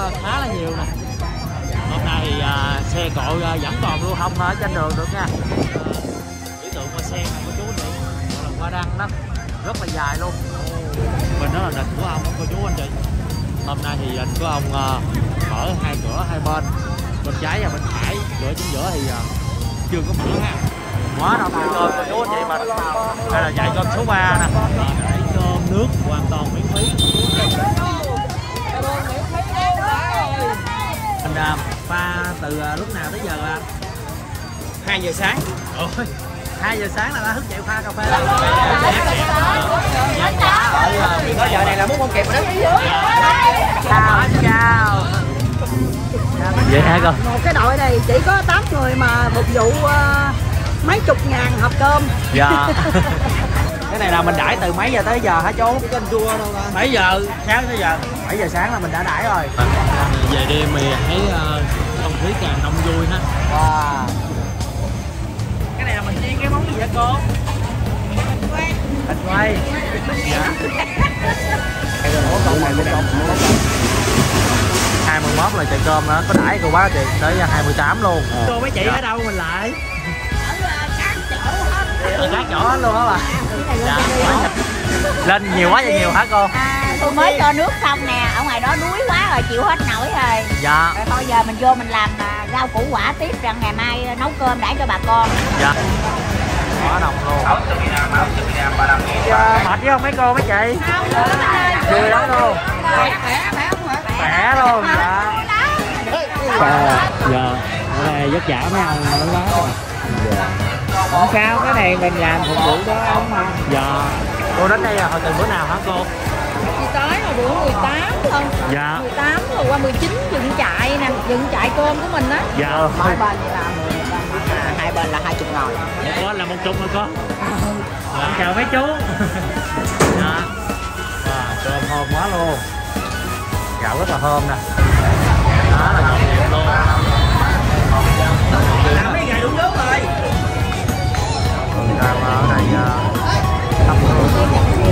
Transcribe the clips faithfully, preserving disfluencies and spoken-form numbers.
khá là nhiều nè. Hôm nay thì uh, xe cộ uh, vẫn còn lưu thông ở trên đường được nha. Biểu tượng hoa sen này cô chú anh chị, gọi là hoa đăng đó, rất là dài luôn. Bên đó là đình của ông cô chú anh chị. Hôm nay thì đình của ông uh, mở hai cửa hai bên, bên trái và bên phải. Cửa chính giữa thì uh, chưa có mở ha. Quá đông cơm cô chú anh chị mình. Đây là dãy cơm số ba nè, để cơm nước hoàn toàn miễn phí. Mình uh, pha từ uh, lúc nào tới giờ là hai giờ sáng. Ôi, hai giờ sáng là đã thức dậy pha cà phê rồi. Có giờ này là muốn không kịp rồi đó. Chào chào. Vậy hả con? Một cái đội này chỉ có tám người mà phục vụ uh, mấy chục ngàn hộp cơm. Dạ. Cái này là mình đãi từ mấy giờ tới giờ hả chú? Canh chua đâu mà. Mấy giờ sáng tới giờ? bảy giờ sáng là mình đã đãi rồi. Về đêm thì thấy uh, không khí càng đông vui ha. Wow. Cái này là mình chiên cái món gì vậy cô? Thịt quay. Dạ. hai mươi mốt là chợ cơm đó, có đãi cô bác chị tới hai mươi tám luôn. À. Cô mấy chị dạ. Ở đâu mình lại? Ở các chỗ hết luôn đó bà. Dạ. Lên nhiều quá vậy nhiều hả cô? À, tôi mới cho nước xong nè, ở ngoài đó đuối quá rồi chịu hết nổi rồi. Dạ. Rồi thôi giờ mình vô mình làm rau củ quả tiếp, rằng ngày mai nấu cơm đãi cho bà con. Dạ. Quá đông luôn. Dạ. Mệt chứ không mấy cô mấy chị? Không, vui lắm luôn. Khỏe luôn. Dạ. Dạ. Dạ. Ở đây vất vả mấy ông nó đó. Dạ. Không sao, cái này mình làm phục vụ đó ông mà. Dạ. Cô đến đây là hồi từ bữa nào hả cô? Chị tới là bữa mười tám thôi. Dạ. mười tám rồi qua mười chín dựng trại nè, dựng trại cơm của mình á. Dạ. Hai bên vậy là mười, hai bên là hai chục ngồi. Một bên là một chục hả cô? Dạ. Chào mấy chú. Dạ. À, cơm thơm quá luôn. Gạo rất là thơm nè. Đó là nhộn nhịp luôn. Làm mấy ngày đúng nước rồi. Người ta ở đây thắp hương.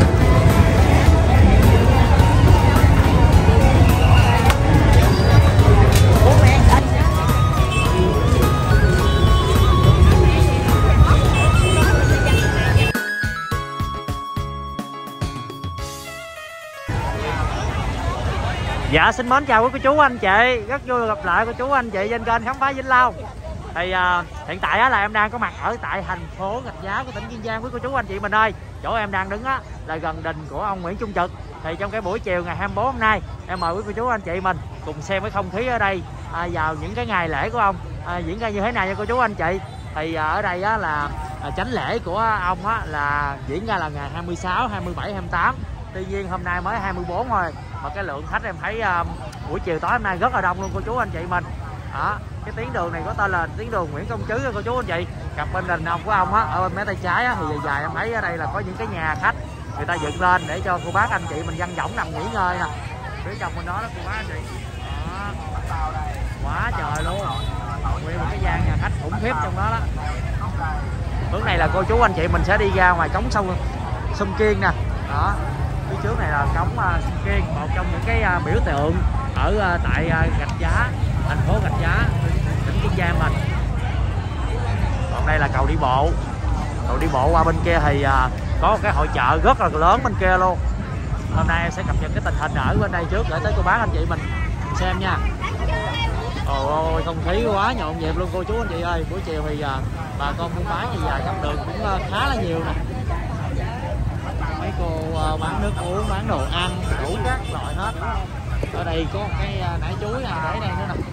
Dạ xin mến chào quý cô chú anh chị, rất vui gặp lại cô chú anh chị trên kênh Khám Phá Vĩnh Long. Thì uh, hiện tại á, là em đang có mặt ở tại thành phố Rạch Giá của tỉnh Kiên Giang quý cô chú anh chị mình ơi. Chỗ em đang đứng á, là gần đình của ông Nguyễn Trung Trực. Thì trong cái buổi chiều ngày hai mươi bốn hôm nay, em mời quý cô chú anh chị mình cùng xem cái không khí ở đây à, vào những cái ngày lễ của ông à, diễn ra như thế nào nha cô chú anh chị. Thì à, ở đây á, là à, chánh lễ của ông á, là diễn ra là ngày hai mươi sáu, hai mươi bảy, hai mươi tám. Tuy nhiên hôm nay mới hai mươi bốn thôi mà cái lượng khách em thấy um, buổi chiều tối hôm nay rất là đông luôn cô chú anh chị mình. Đó, cái tuyến đường này có tên là tuyến đường Nguyễn Công Trứ cô chú anh chị. Cặp bên đình ông của ông á, ở bên mé tay trái á, thì dài dài em thấy ở đây là có những cái nhà khách người ta dựng lên để cho cô bác anh chị mình dân võng nằm nghỉ ngơi nè. Phía trong bên đó đó cô bác anh chị. Đó. Quá trời luôn. Nguyên một cái gian nhà khách khủng khiếp trong đó đó. Hướng này là cô chú anh chị mình sẽ đi ra ngoài cống sông sông Kiên nè. Đó. Phía trước này là cống uh, sông Kiên, một trong những cái uh, biểu tượng ở uh, tại uh, Rạch Giá, thành phố Rạch Giá, tỉnh Kiên Giang mình. Còn đây là cầu đi bộ. Cầu đi bộ qua bên kia thì uh, có một cái hội chợ rất là lớn bên kia luôn. Hôm nay em sẽ cập nhật cái tình hình ở bên đây trước để tới cô bác anh chị mình xem nha. Ôi ôi, không khí quá nhộn nhịp luôn cô chú anh chị ơi. Buổi chiều thì uh, bà con buôn bán gì dài trong đường cũng uh, khá là nhiều nè. Mấy cô uh, bán nước uống, bán đồ ăn, đủ các loại hết. Ở đây có một cái uh, nải chuối nè, để đây nữa nè.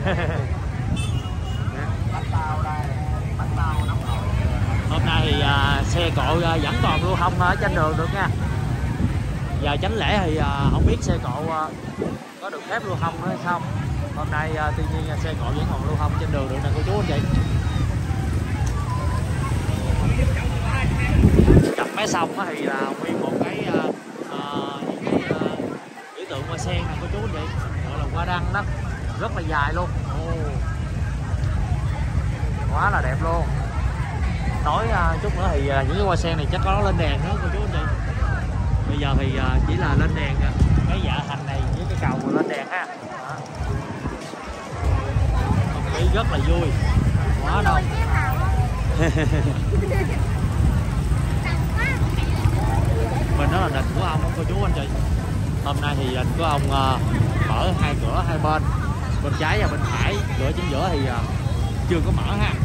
Hôm nay thì uh, xe cộ uh, vẫn còn lưu thông ở trên đường được nha. Giờ chánh lễ thì uh, không biết xe cộ uh, có được phép lưu thông nữa hay không. Hôm nay uh, tuy nhiên uh, xe cộ vẫn còn lưu thông trên đường được nè cô chú anh chị. Cặp mé sông thì là nguyên một cái uh, uh, những cái uh, biểu tượng hoa sen nè cô chú anh chị, gọi là hoa đăng đó, rất là dài luôn. Oh. Quá là đẹp luôn. Tối uh, chút nữa thì uh, những cái hoa sen này chắc có nó lên đèn nữa cô chú anh chị. Bây giờ thì uh, chỉ là lên đèn uh, cái dạ hành này với cái cầu lên đèn ha. Đó. rất là vui, quá đông. Bên đó là đình của ông cô chú anh chị. Hôm nay thì đình của ông uh, mở hai cửa hai bên, bên trái và bên phải. Cửa chính giữa thì uh, chưa có mở ha.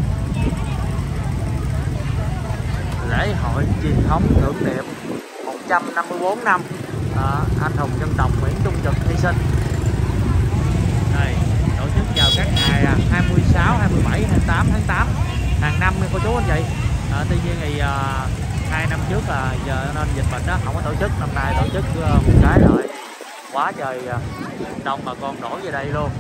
Lễ hội truyền thống tưởng niệm một trăm năm mươi tư năm à, anh hùng dân tộc Nguyễn Trung Trực hy sinh. Đây, tổ chức vào các ngày hai mươi sáu, hai mươi bảy, hai mươi tám tháng tám hàng năm cô chú anh chị. À, tuy nhiên thì à, hai năm trước là giờ nên dịch bệnh đó không có tổ chức, năm nay tổ chức uh, một cái lại quá trời uh, đông bà con đổ về đây luôn.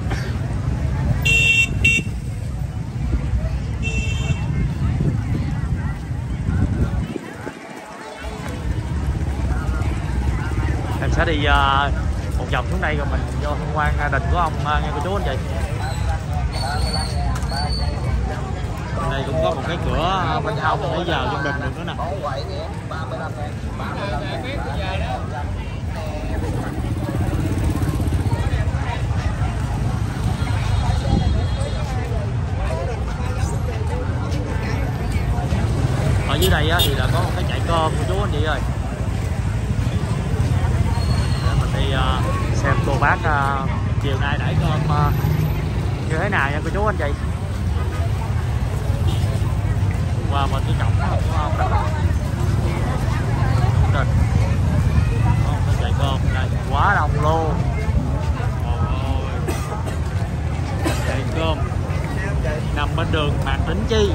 Em sẽ đi uh, một vòng xuống đây rồi mình vô tham quan đình của ông uh, nghe cô chú anh chị. Bên đây cũng có một cái cửa uh, bên hông để vào trong đình được nữa nè. Ở dưới đây thì là có một cái chạy cơm cô chú anh chị ơi. Đi uh, xem cô bác uh, chiều nay đãi cơm uh, như thế nào nha cô chú anh chị. Qua bên cái cổng của ông đó. Đây. Có một cái chạy cơm đây quá đông luôn. Ôi. Chạy cơm nằm bên đường Mạc Đỉnh Chi.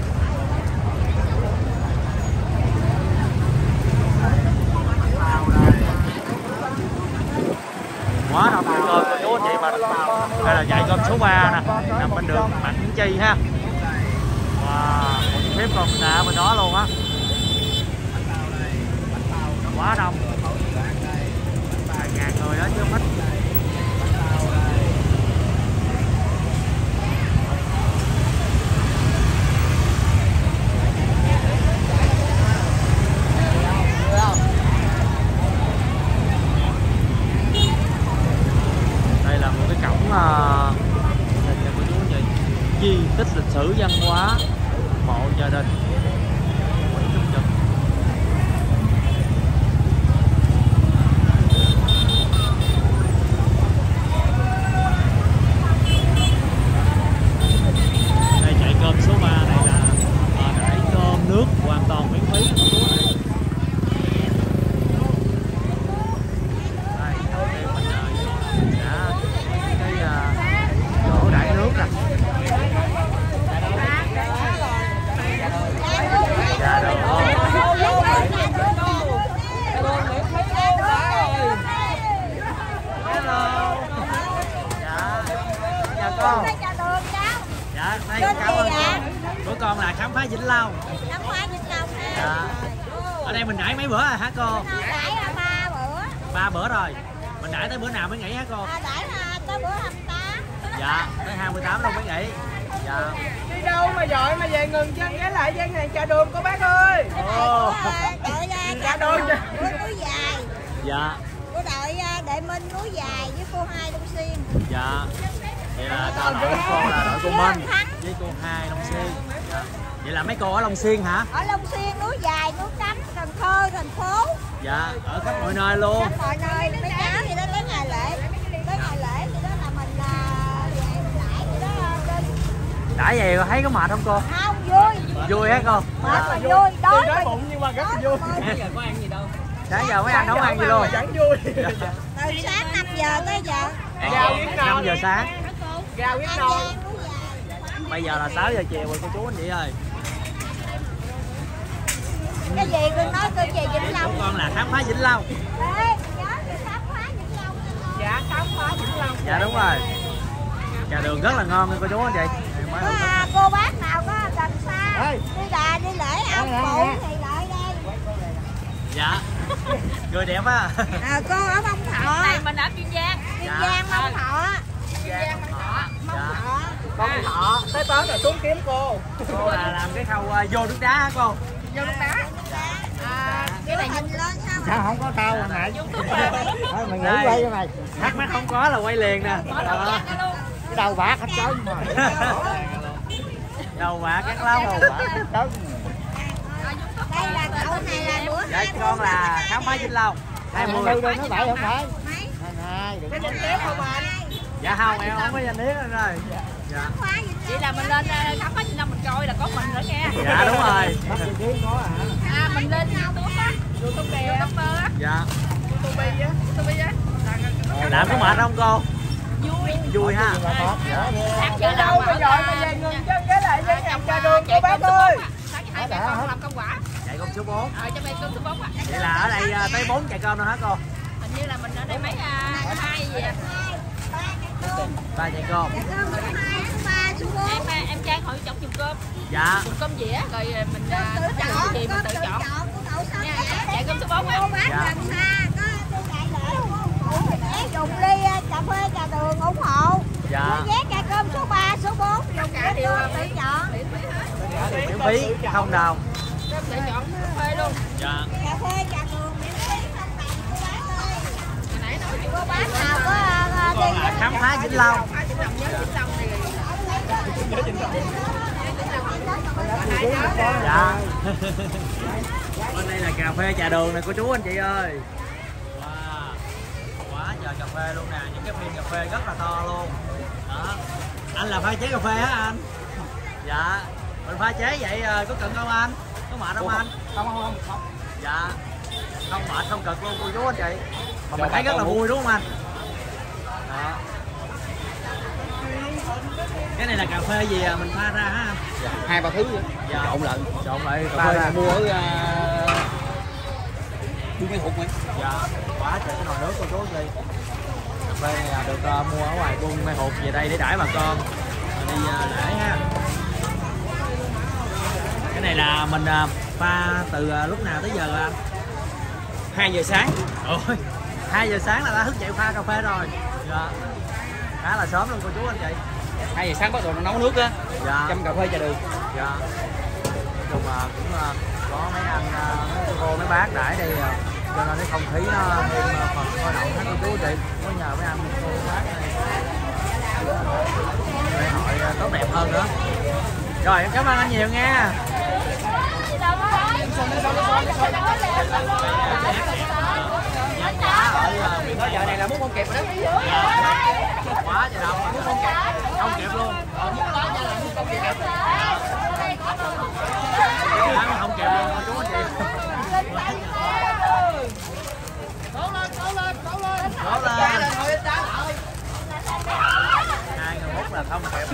Quá đông cơm cô chú anh chị mà. Đây là dạy cơm số ba nè, nằm bên đường Mạc Đỉnh Chi ha. Wow, khép con nạ bên đó luôn á. Quá đông. Vài ngàn người đó chứ không ít. Di tích lịch sử văn hóa mộ gia đình Nguyễn Trung Trực. Đây chạy cơm số ba này là để cơm nước hoàn toàn miễn phí. Đây, đầu tiên mình đã cái chỗ đãi nước nè. Dạ được không? Hello. Dạ. Chào cô. Dạ, đây cảm ơn cô. Của con là khám phá Vĩnh Long. Khám phá Vĩnh Long ha. Dạ. Ở đây mình đãi mấy bữa rồi hả cô? Đãi ba bữa. Ba bữa rồi. Mình đãi tới bữa nào mới nghỉ hả cô? À, đãi tới bữa hai mươi tám. Dạ, tới hai mươi tám luôn mới nghỉ. Dạ. Đi đâu mà dội mà về ngừng chân ghé lại gian hàng chợ đường cô bác ơi. Ồ. Đội chợ đường núi Dài. Dạ. Của đội Đệ Minh núi Dài với cô Hai Long Xuyên. Dạ. Vậy là đội của cô là đội cô Minh với cô Hai Long Xuyên. Dạ. Vậy là mấy cô ở Long Xuyên hả? Ở Long Xuyên, núi Dài, núi Cấm, Cần Thơ, thành phố. Dạ, ở khắp mọi nơi luôn. Khắp mọi nơi, mấy cháu thì đó tới ngày lễ. Tới ngày lễ thì đó là mình là đãi thì đó. Đãi vậy thấy có mệt không cô? Không, vui. Vui hả cô? Mệt mà vui, đói đói bụng nhưng mà rất là vui. Bây giờ có ăn gì đâu. Sáng giờ mới ăn nấu ăn gì luôn. Chẳng vui. Từ sáng năm giờ tới giờ. Gạo yến non. năm giờ sáng. Gạo yến non. Bây giờ là sáu giờ chiều rồi cô chú anh chị ơi. Cái gì cưng nói cưng gì Vĩnh Long? Của con là khám phá Vĩnh Long. Ê, nhớ đi khám phá Vĩnh Long. Dạ khám phá Vĩnh Long. Dạ đúng rồi. Trà đường rất là ngon nha cô chú anh chị. Có à, cô bác nào có gần xa đi đà đi lễ ông phụ thì lại đây. Dạ. Người đẹp á. À, cô ở Mông Thọ. Này mình ở Kiên Giang. Kiên Giang Mông Thọ. Kiên Giang Mông Thọ. Mông Thọ. Mông Thọ tới tới rồi xuống kiếm cô. Cô là làm cái khâu uh, vô nước đá hả cô? Vô nước đá. À, cái này nhìn lên sao? Sao không có tao hồi nãy? Thôi mày nghĩ Đây. quay cho mày. Thắc mắc không có là quay liền nè. Mở đầu Đó. luôn. đầu bạc hết trơn mà. Đầu bạc cắt lóc. Đầu bạc hết trơn. Đây là cậu này là bữa Dạ con là khám phá Vĩnh Long hai mươi. Đây nó bảy không phải. mấy Hai đừng. Cái danh tiếng không anh? Dạ không, em không có danh tiếng lên rồi. Dạ. khóa gì Vậy là mình lên khám phá Vĩnh Long mình coi là có mình nữa nha. Dạ đúng rồi. À mình lên YouTube á, YouTube kìa, YouTuber á, Dạ. YouTube á, YouTube á. Làm có mệt không cô? Vui. Vui ha. Sáng Ở đâu bây giờ bây giờ ngừng chân cái lại với hàng trà đường cô bác ơi. Sáng hai mẹ con làm công quả. Chạy con số bốn. Ờ cho mẹ cơm số bốn á. Vậy là ở đây à, tới bốn chạy cơm nữa hả cô? Hình như là mình ở đây mấy à, hai gì à. Ba chạy cơm. ba số bốn Em à, em Trang hỏi chọn chùm cơm. Dạ. Chùm cơm dĩa rồi mình à, chọn cái gì mình tự chọn. Nha, chạy cơm số bốn á. cô bác gần xa có tôi chạy lỡ vé dùng ly cà phê trà đường ủng hộ. Dạ. Vé cà cơm số ba số bốn dùng Cả cái đều tôi là tự miễn chọn. miễn phí hết. Miễn phí không đồng. Tự chọn cà phê luôn. Dạ. Cà phê trà đường miễn phí không đồng cô bác ơi. Hồi nãy nói chuyện Cô bác nào có ờ, Con đi là khám phá Vĩnh Long. phá Vĩnh Long nhớ Vĩnh Long thì Dạ. Bên đây là cà phê trà đường này cô chú anh chị ơi. Wow. Quá trời cà phê luôn nè, những cái viên cà phê rất là to luôn. Đó. Anh là pha chế cà phê hả anh? Dạ. Mình pha chế vậy có cần không anh? Có mệt không anh? Không không không. Dạ. Không mệt không cực luôn cô chú anh chị. Mà mình thấy rất là vui đúng không anh? Đó. Cái này là cà phê gì à? Mình pha ra hả anh? Dạ, hai ba thứ vậy. Dạ. Trộn lại. Trộn lại Cà phê này mua ở buôn Mê Hụt này. Dạ. Quá trời cái nồi nước cô chú anh chị. Cà phê này là được uh, mua ở ngoài buôn Mê Hụt về đây để đãi bà con đi uh, lễ ha. Cái này là mình uh, pha từ uh, lúc nào tới giờ anh? hai giờ sáng. Ôi, hai giờ sáng là đã thức dậy pha cà phê rồi. Dạ. Khá là sớm luôn cô chú anh chị. hai giờ sáng bắt đầu nó nấu nước á. Dạ. Chăm cà phê trà đường. Dạ. Chung mà cũng uh, có mấy anh uh, mấy cô mấy bác đãi đây uh, cho nên cái không khí nó thêm uh, phần sôi động hết cô chú anh chị. Có nhờ mấy anh cô mấy bác này lễ hội uh, tốt đẹp hơn nữa. Rồi em cảm ơn anh nhiều nha. Bây giờ này là muốn con kẹp rồi đó. Quá trời đông, muốn không kẹp, không kẹp luôn. Không kẹp luôn cô chú anh chị. Cố lên, cố lên, cố lên. Cố lên. Hai người hút là không kẹp.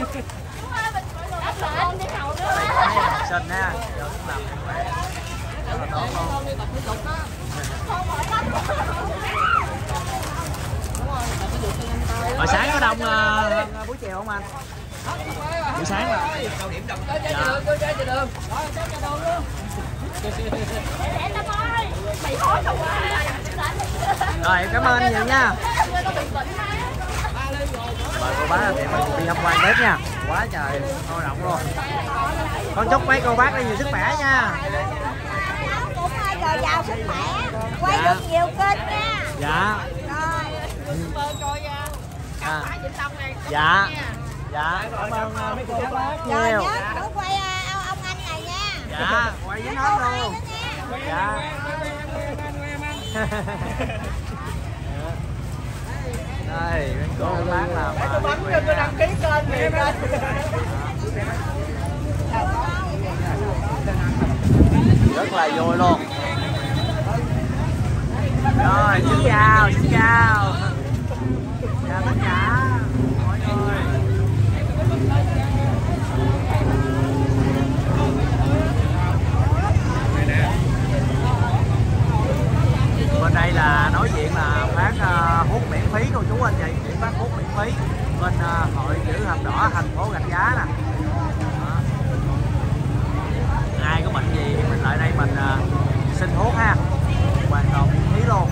Đây có mấy học sinh ha, giờ cũng làm như vậy. Rất là tốt luôn. Hồi sáng có đông uh, buổi chiều không anh? Buổi sáng là cao điểm đông. Dạ. Rồi em cảm ơn anh nhiều nha. Mời cô bác thì mình đi tham quan bếp nha. Quá trời sôi động luôn. Con chúc mấy cô bác đi nhiều sức khỏe nha. Cũng ơi rồi giàu sức khỏe. Quay Dạ. được nhiều kênh nha. Dạ. YouTuber coi khám phá Vĩnh Long này. Dạ. Dạ. Cảm ơn mấy cô bác Rồi nhiều. nhớ thử quay uh, ông anh này nha. Dạ. Quay với nó luôn. Dạ. Đây, mấy cô bác làm Tôi bấm cho tôi đăng ký kênh này kênh. rất là vui luôn. Rồi, xin chào, xin chào. Chào tất cả mọi người. Bên đây là nói chuyện là phát uh, hút miễn phí cô chú anh chị, chuyện phát hút miễn phí bên uh, hội chữ thập đỏ thành phố Rạch Giá nè. Đó. Ai có bệnh gì thì mình lại đây mình uh, xin thuốc ha, hoàn toàn miễn phí luôn.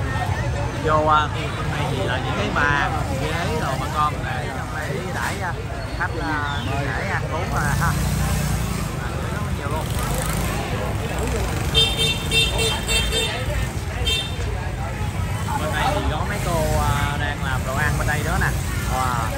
Vô uh, này thì là những cái bàn ghế rồi bà con để để đãi uh, khách để ăn uống mà ha. Rất là nhiều luôn. Bên này thì có mấy cô đang làm đồ ăn bên đây đó nè. Wow.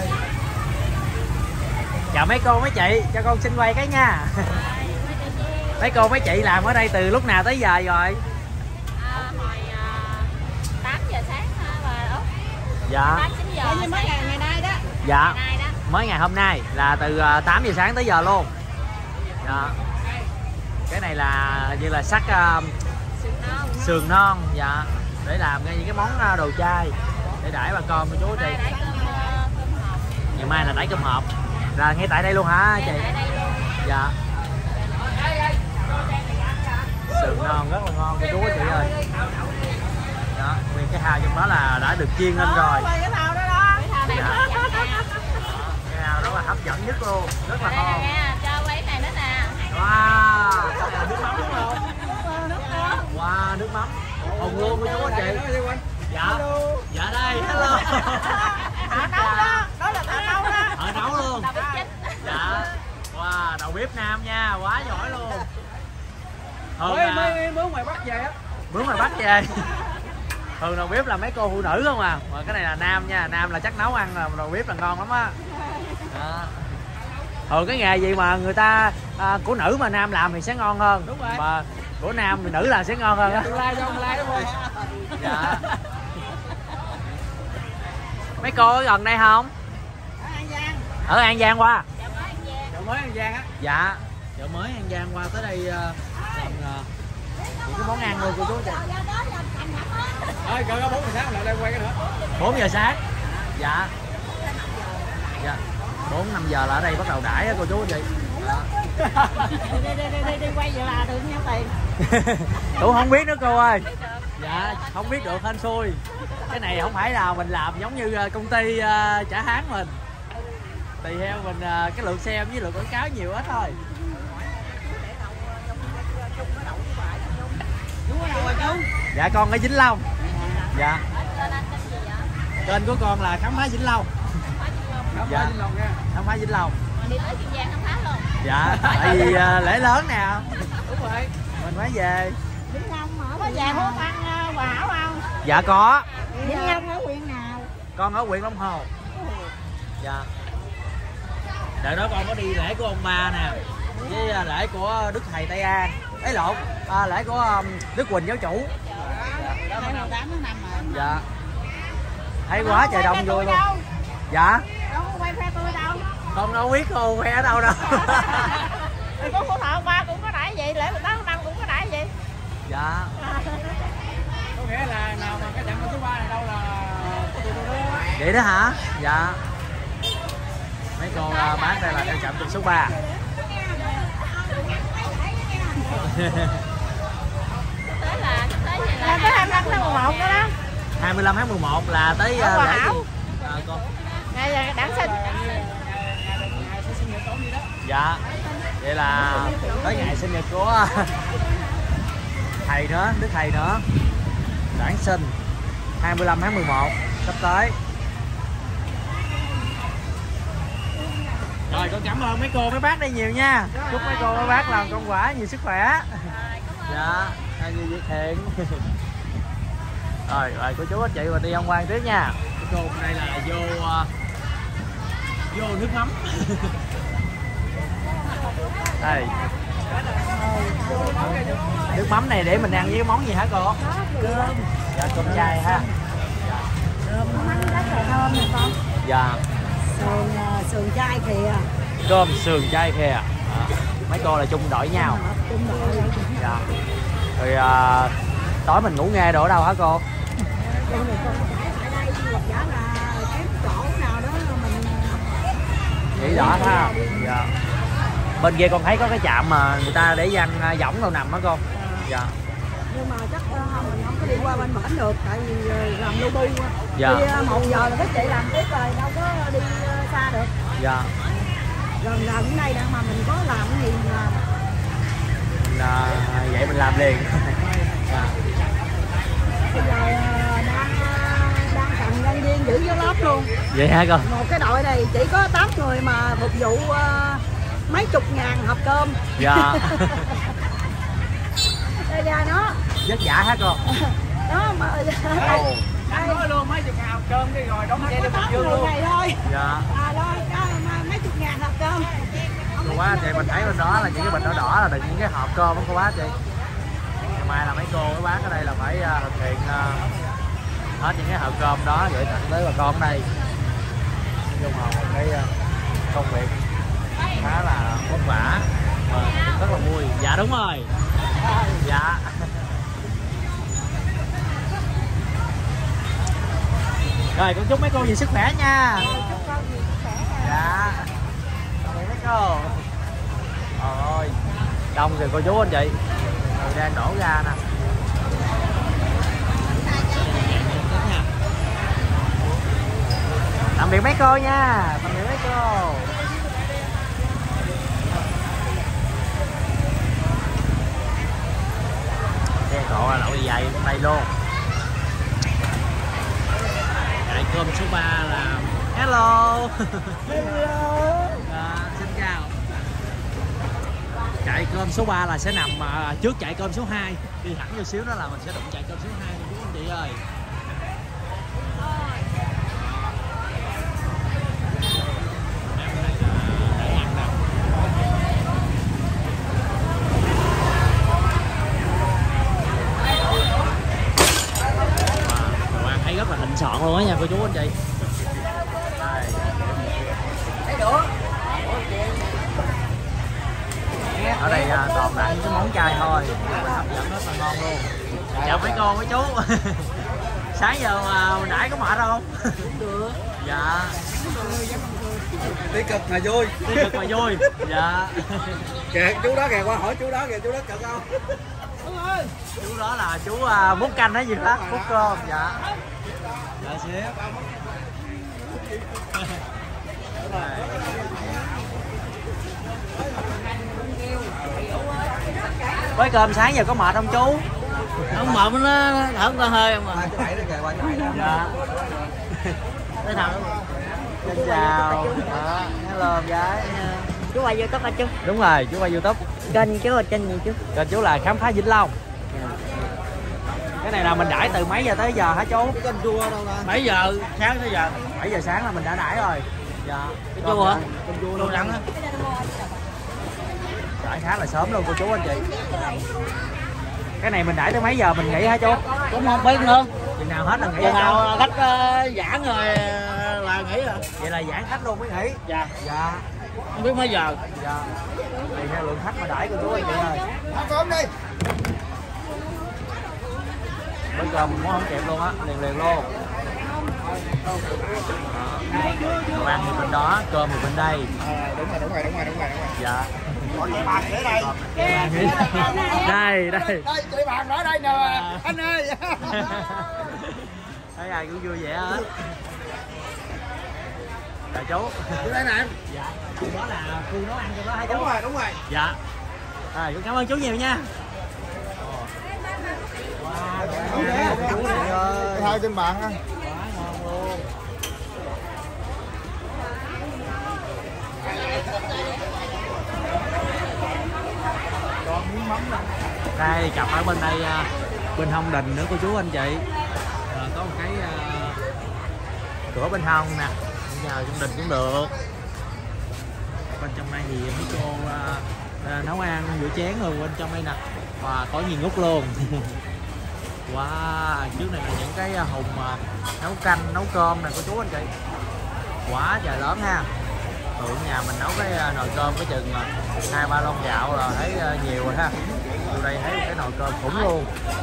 Chào mấy cô mấy chị, cho con xin quay cái nha. Mấy cô mấy chị làm ở đây từ lúc nào tới giờ rồi? À, hồi uh, tám giờ sáng và Úc. Dạ. tám chín giờ. Mới ngày ngày nay đó. Dạ. Ngày nay đó. Mới ngày hôm nay là từ tám giờ sáng tới giờ luôn. Dạ. Cái này là như là sắc uh, Sườn non. sườn non, dạ, để làm ra những cái món đồ chay để đãi bà con cô chú chị. Đãi cơm, uh, cơm hộp. Ngày mai là đãi cơm hộp. Là ngay tại đây luôn hả chị? Tại đây luôn. Dạ. Sườn non rất là ngon cô chú chị ơi. Đó, nguyên cái hào trong đó là đã được chiên lên rồi. Cái nào đó đó. Cái thao này hấp dẫn nha. Cái hào đó là hấp dẫn nhất luôn, rất là Đây nè ngon. nha, cho quấy này nữa nè. Wow, đây là nước mắm đúng không? Wow, nước mắm hồng luôn cô chú anh chị. Dạ. Dạ đây, hello. Thả nấu đó, đó là thả nấu đó. Ở nấu luôn. Đầu bếp chính. Dạ. Wow, đầu bếp nam nha, quá giỏi luôn. Thường mới là mới mướn ngoài Bắc về á. mướn ngoài Bắc về. Thường đầu bếp là mấy cô phụ nữ không à. Mà cái này là nam nha, nam là chắc nấu ăn là đầu bếp là ngon lắm á. Đó. Thường cái nghề gì mà người ta à, của nữ mà nam làm thì sẽ ngon hơn. Đúng rồi. Mà của nam thì nữ là sẽ ngon hơn á. Tương lai cho tương lai đúng không? Dạ. Mấy cô ở gần đây không? Ở An Giang. Ở An Giang qua. Chợ mới An Giang á. Dạ. Chợ mới An Giang qua tới đây uh, làm uh, những cái món ăn luôn cô chú chị. Ơi cỡ có bốn giờ sáng lại đây quay cái nữa. bốn giờ sáng. Dạ. Dạ. bốn năm giờ là ở đây bắt đầu đãi á cô chú chị. Đó. Đi đi đi đi đi quay giờ là được nhiêu tiền. Tôi không biết nữa cô ơi. Dạ, không biết được hên xui. Cái này không phải là mình làm giống như công ty uh, trả tháng mình. Tùy theo mình uh, cái lượng xem với lượng quảng cáo nhiều ít thôi. Dạ con ở Vĩnh Long. Dạ. Kênh của con là khám phá Vĩnh Long. Dạ. Khám phá Vĩnh Long. Đi tới Kiên Giang khám phá luôn. Dạ, tại vì uh, lễ lớn nè. Đúng rồi. Mình mới về. Vĩnh Long mà có về hố ăn Hòa Hảo không? Dạ có. Vĩnh Long ở huyện nào? Con ở huyện Long Hồ. Dạ. Đợt đó con có đi lễ của ông ba nè, với lễ của Đức Thầy Tây An, ấy lộn, à, lễ của um, Đức Quỳnh giáo chủ. Đây mười tám tháng năm mà. Dạ. Thấy quá trời đông vui luôn. Dạ. Đâu có quay khoe tôi đâu. Con đâu biết cô khoe ở đâu đâu. Thì có Phú Thọ ba cũng có đãi vậy, lễ mười tám tháng năm cũng có đãi vậy. Dạ. Có nghĩa là nào mà cái chặng số ba này đâu là của tụi tôi đó. Vậy đó hả? Dạ. Mấy cô uh, bán đây là theo chậm từ số ba. Tới là tới vậy Là là tới hai mươi lăm tháng mười một đó đó. hai mươi lăm tháng mười một là tới uh, Ở Hòa lễ Hảo. gì? À, con. Ngày đản sinh. Dạ. Vậy là tới ngày sinh nhật của thầy nữa, Đức Thầy nữa. Đản sinh hai mươi lăm tháng mười một sắp tới. Rồi con cảm ơn mấy cô mấy bác đây nhiều nha. Chúc mấy cô mấy bác làm con quả nhiều sức khỏe. Dạ, hai người Việt thiện. Rồi, rồi cô chú anh chị và đi ông Quang tiếp nha. Cô đây là vô uh, vô nước mắm. Đây. Nước mắm này để mình ăn với món gì hả cô? Cơm. Dạ, cơm chay ha. Dạ. Cơm mắm rất là thơm nè con. Dạ. Sườn, sườn chay kìa. Cơm sườn chay kìa. À, mấy cô là chung đội nhau. Chung đội. Dạ. Rồi à, tối mình ngủ nghe đồ ở đâu hả cô? Đây này con tại đây lộc giả là cái chỗ nào đó mình Nghĩ rõ ha. Dạ. Bên kia con thấy có cái trạm mà người ta để dân võng đâu nằm hả cô? Dạ. nhưng mà chắc uh, mình không có đi qua bên bển được tại vì uh, làm lu bu. Dạ. Đi uh, một giờ là các chị làm tiếp rồi đâu có đi uh, xa được. Dạ. Gần gần đây nè mà mình có làm cái gì mà À, vậy mình làm liền. Dạ. bây giờ uh, đang uh, đang cần nhân viên dữ với lắm luôn. Vậy hả con? Một cái đội này chỉ có tám người mà phục vụ uh, mấy chục ngàn hộp cơm. Dạ. Đây ra nó. Vất vả hả con? Đó mà. Ồ. Anh nói luôn mấy chục ngàn hộp cơm đi rồi đóng dây Có được tám dương người luôn. này thôi. Dạ. À đó, đó mà mấy chục ngàn hộp cơm. Cô quá chị, mình thấy bên đó là những cái bịch đỏ đỏ là được những cái hộp cơm đó cô quá chị. Ngày mai là mấy cô cái bán ở đây là phải uh, thực hiện uh, hết những cái hộp cơm đó gửi tặng tới bà con ở đây. Nói chung là một cái uh, công việc khá là vất vả mà cũng rất là vui. Dạ đúng rồi. Dạ. Rồi con chúc mấy cô nhiều sức khỏe nha. Dạ. Mấy cô. Ôi, đông rồi cô chú anh chị. Người đang đổ ra nè. Tạm biệt mấy cô nha. Tạm biệt mấy cô. Xe cộ là lội dày đây luôn. Đại cơm số ba là hello. Hello. À, xin chào. Chạy cơm số ba là sẽ nằm uh, trước chạy cơm số hai. Đi thẳng vô xíu đó là mình sẽ đụng chạy cơm số hai nha chú anh chị ơi. Đồ ăn thấy rất là thịnh soạn luôn á nha cô chú anh chị. Ở đây à, toàn là những cái món chay thôi, rất là hấp dẫn, rất là ngon luôn. Chào mấy cô mấy chú. Sáng giờ mà hồi nãy có mệt không? Được. Dạ. Tí cực mà vui. Tí cực mà vui. Dạ. Kìa chú đó kìa, qua hỏi chú đó kìa, chú đó cực không? Chú đó là chú uh, múc canh hay gì đó, múc cơm. Dạ. Dạ xíu. Với cơm sáng giờ có mệt không chú? Không mệt nó thở ra hơi không mà. Dạ. Tới nào? Xin chào. Đó, hello em gái. Chú quay YouTube hả chú? Đúng rồi, chú quay YouTube. Kênh chú là kênh gì chú? Kênh chú là Khám Phá Vĩnh Long. Cái này là mình đãi từ mấy giờ tới giờ hả chú? Cái kênh chua đâu ra? bảy giờ sáng tới giờ. bảy giờ sáng là mình đã đãi rồi. Dạ. Cái chua hả? Kênh chua đâu trắng á. Đãi khá là sớm luôn cô chú anh chị. Cái này mình đãi tới mấy giờ mình nghỉ hả chú? Cũng không biết nữa. Chừng nào hết là nghỉ. Chừng nào khách uh, giãn rồi là nghỉ rồi. Vậy là giãn khách luôn mới nghỉ. Dạ. Dạ. Không biết mấy giờ. Dạ. Tùy theo lượng khách mà đãi cô chú anh chị ơi. Ăn cơm đi. Bây giờ mình muốn không kịp luôn á, liền liền luôn. Đồ ăn thì bên đó, cơm thì bên đây. À, đúng rồi, đúng rồi, đúng rồi, đúng rồi, đúng rồi. Dạ. Còn cái bàn để đây. Đây, đây. Đây, cái bàn ở đây nè, anh ơi. Thấy ai cũng vui vẻ hết. Dạ chú. Chú đây nè em. Dạ. Đó là khu nấu ăn cho đó hả chú? Đúng rồi, đúng rồi. Dạ. À, chú cảm ơn chú nhiều nha. Hai trên bàn á. Quá ngon luôn. Đây cặp ở bên đây bên hông đình nữa cô chú anh chị. À, có một cái uh, cửa bên hông nè, bây giờ trong đình cũng được. Bên trong đây thì mấy cô uh, uh, nấu ăn rửa chén rồi bên trong đây nè, và có nhiều ngút luôn. Wow, trước này là những cái hùng uh, nấu canh nấu cơm nè cô chú anh chị, quá trời lớn ha. Thường nhà mình nấu cái uh, nồi cơm cái chừng uh, hai ba lon gạo là thấy uh, nhiều rồi ha. Từ đây thấy cái nồi cơm khủng luôn.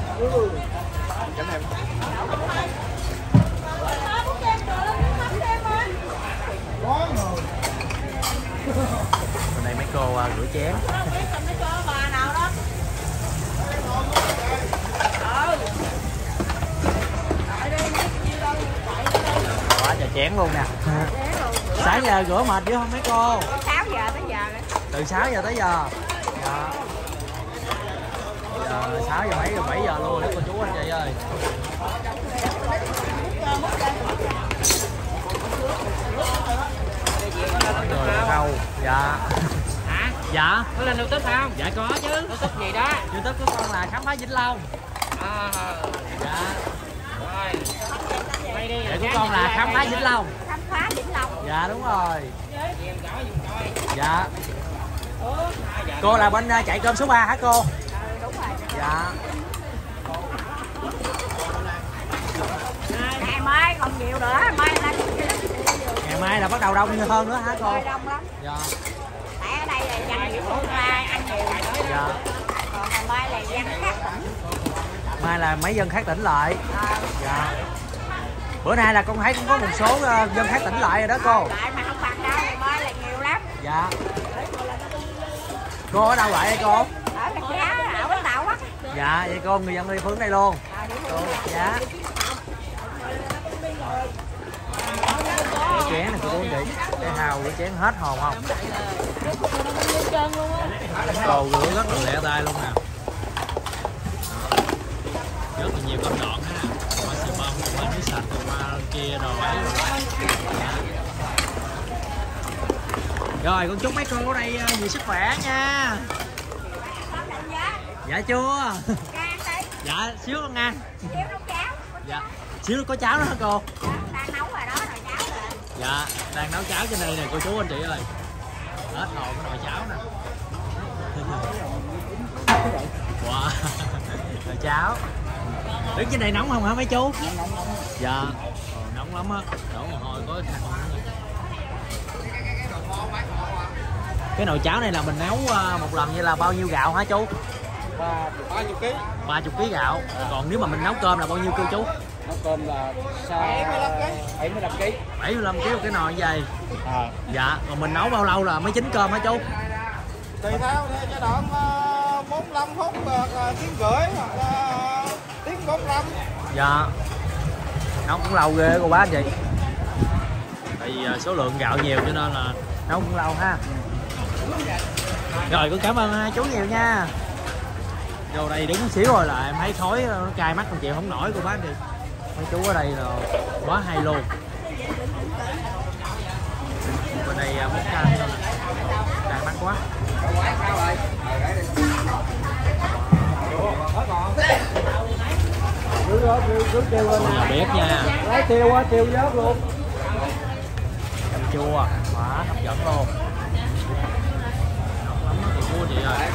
Bên đây mấy cô uh, rửa chén. Quá trời chén luôn nè. Sáng giờ rửa mệt dữ không mấy cô? sáu giờ tới giờ rồi. Từ sáu giờ tới giờ. Dạ. Giờ sáu giờ mấy rồi bảy giờ luôn đấy cô chú anh chị ơi. Dạ. Hả? Dạ. Có lên YouTube không? Dạ có chứ. YouTube gì đó? YouTube của con là Khám Phá Vĩnh Long. À, Dạ. rồi. Quay đi. Dạ của con là Khám Phá Vĩnh Long. Khám phá Vĩnh Long. Dạ đúng rồi. Em gõ giùm coi. Dạ. Cô là bên chạy cơm số ba hả cô? Ừ, đúng rồi. Dạ. Ngày mai còn nhiều nữa, mai là Ngày mai là bắt đầu đông như hơn nữa hả cô? mai đông lắm. Dạ. Tại ở đây là dân địa phương ra ăn nhiều. Dạ. Còn ngày mai là dân khác tỉnh. Mai là mấy dân khác tỉnh lại. Ờ, Dạ. Bữa nay là con thấy cũng có một số uh, dân khác tỉnh lại rồi đó cô. lại mà không bằng đâu, ngày mai là nhiều lắm. Dạ. Cô ở đâu lại đây cô? Ở Rạch Giá, ở Bến Tàu á. Dạ, vậy cô người dân địa phương đây luôn. À, địa Cô, phương. dạ. Cái chén này cô chú anh chị, cái hào cái chén hết hồn không? Cô rửa rất là lẹ tay luôn nè. Rất là nhiều công đoạn ha. Qua xi măng, qua nước sạch, qua kia rồi ấy rồi. Rồi con chúc mấy cô ở đây nhiều sức khỏe nha. Dạ chưa? Dạ xíu con ăn. Xíu nấu cháo. Dạ xíu có cháo nữa hả cô? Đang nấu rồi đó, nồi cháo rồi. Dạ đang nấu cháo trên đây nè cô chú anh chị ơi. Hết hồn cái nồi cháo nè. Wow. Nồi cháo. Đứng trên đây nóng không hả mấy chú? Dạ. Ờ, nóng lắm á. Đổ mồ hôi có cái khăn. Cái nồi cháo này là mình nấu một lần như là bao nhiêu gạo hả chú? ba mươi ký. ba mươi ký gạo. Còn nếu mà mình nấu cơm là bao nhiêu cô chú? Nấu cơm là bảy mươi lăm ký. bảy mươi lăm ký một cái nồi như vậy. À. Dạ, còn mình nấu bao lâu là mới chín cơm hả chú? Tùy theo giai đoạn bốn mươi lăm phút tiếng rưỡi hoặc là tiếng bốn mươi lăm. Dạ. Nấu cũng lâu ghê cô bác anh chị. Tại vì số lượng gạo nhiều cho nên là nấu cũng lâu ha. Rồi cũng cảm ơn hai chú nhiều nha. Vô đây đứng xíu rồi là em thấy khói nó cay mắt còn chịu không nổi cô bác anh chị. Mấy chú ở đây là quá hay luôn. Bên đây múc cay cay mắt quá. Là bếp nha. Lấy tiêu quá, tiêu vớt luôn. Canh chua, quá hấp dẫn luôn. Nóng lắm đó cô chị ơi.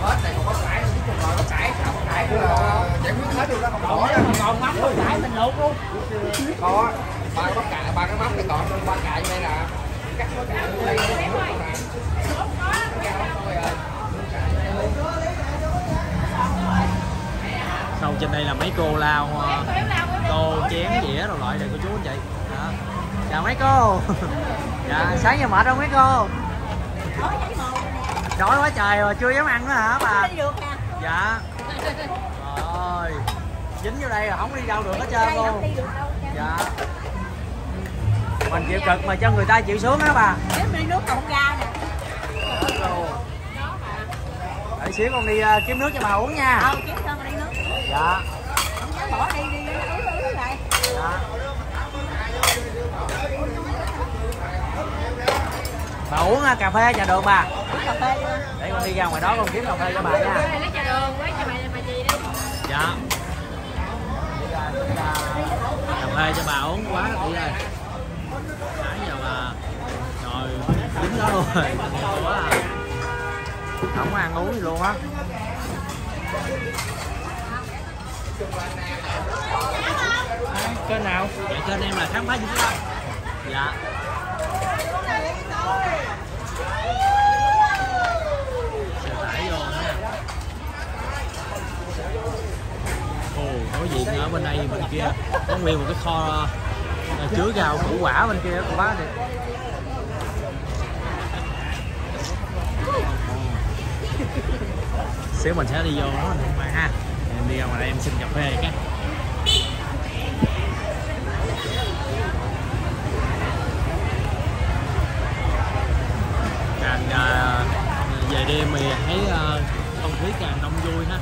Giải quyết hết luôn đó, không bỏ đó. Còn mắm bắp cải mình luộc luôn. Có. Ba cái bắp cải, ba cái mắm cái còn ba cải đây là cắt bắp cải đây. Sau trên đây là mấy cô lao tô chén dĩa rồi loại này cô chú anh chị. Đó. Chào mấy cô. Dạ sáng giờ mệt không mấy cô? Đói quá trời rồi chưa dám ăn nữa hả bà? Dạ. Rồi dính vô đây rồi không đi đâu được hết trơn luôn. Dạ. Mình chịu cực mà cho người ta chịu sướng á bà. Kiếm ly nước còn ra nè. Đợi xíu con đi uh, kiếm nước cho bà uống nha. Ờ, kiếm cho ly nước. Dạ. Không nhớ bỏ đi đi ứ ứ rồi. Dạ. Bà uống uh, cà phê trà đường bà. Cà phê đi. Để con đi ra ngoài đó con kiếm cà phê cho bà nha. Lấy trà đường với cho bà bà gì đi. Dạ. Cà phê cho bà uống quá đi ơi. Nãy giờ bà rồi dính đó luôn rồi. Quá à. Không có ăn uống gì luôn á. Kênh nào? Dạ kênh em là Khám Phá Vĩnh Long. Dạ. Xe tải vô ha. Ồ, đối diện ở bên đây bên kia có nguyên một cái kho chứa rau củ quả bên kia của bác đi. Xíu mình sẽ đi vô đó mình mang ha. Em đi ra ngoài đây em xin cà phê cái. Càng uh, về đêm thì thấy uh, không khí càng đông vui ha.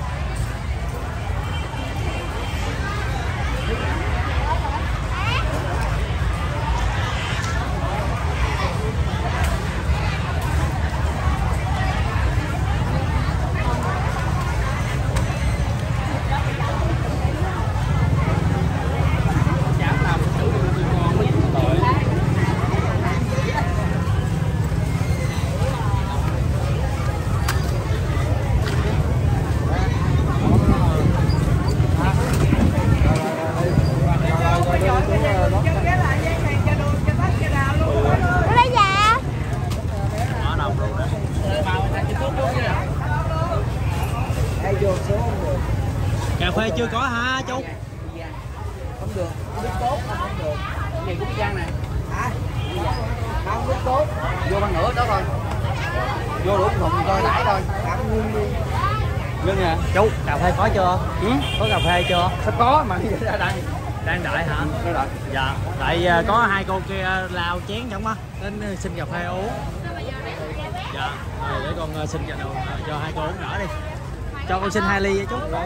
phê chưa có hả chú? Không được, nước cốt không được. Cái gì cũng gian này. Hả? Không nước cốt. Vô bằng nửa đó thôi. Vô đủ thùng coi lãi thôi. Vâng à. Chú, cà phê có chưa? Ừ? Có cà phê chưa? Sắp có mà ra đây. Đang đợi hả? Đang đợi. Dạ. Tại uh, có hai cô kia lao chén chẳng má. Đến uh, xin cà phê uống. Dạ. Rồi để con uh, xin cho, uh, cho hai cô uống đỡ đi. Cho con xin hai ly vậy chú. Dạ.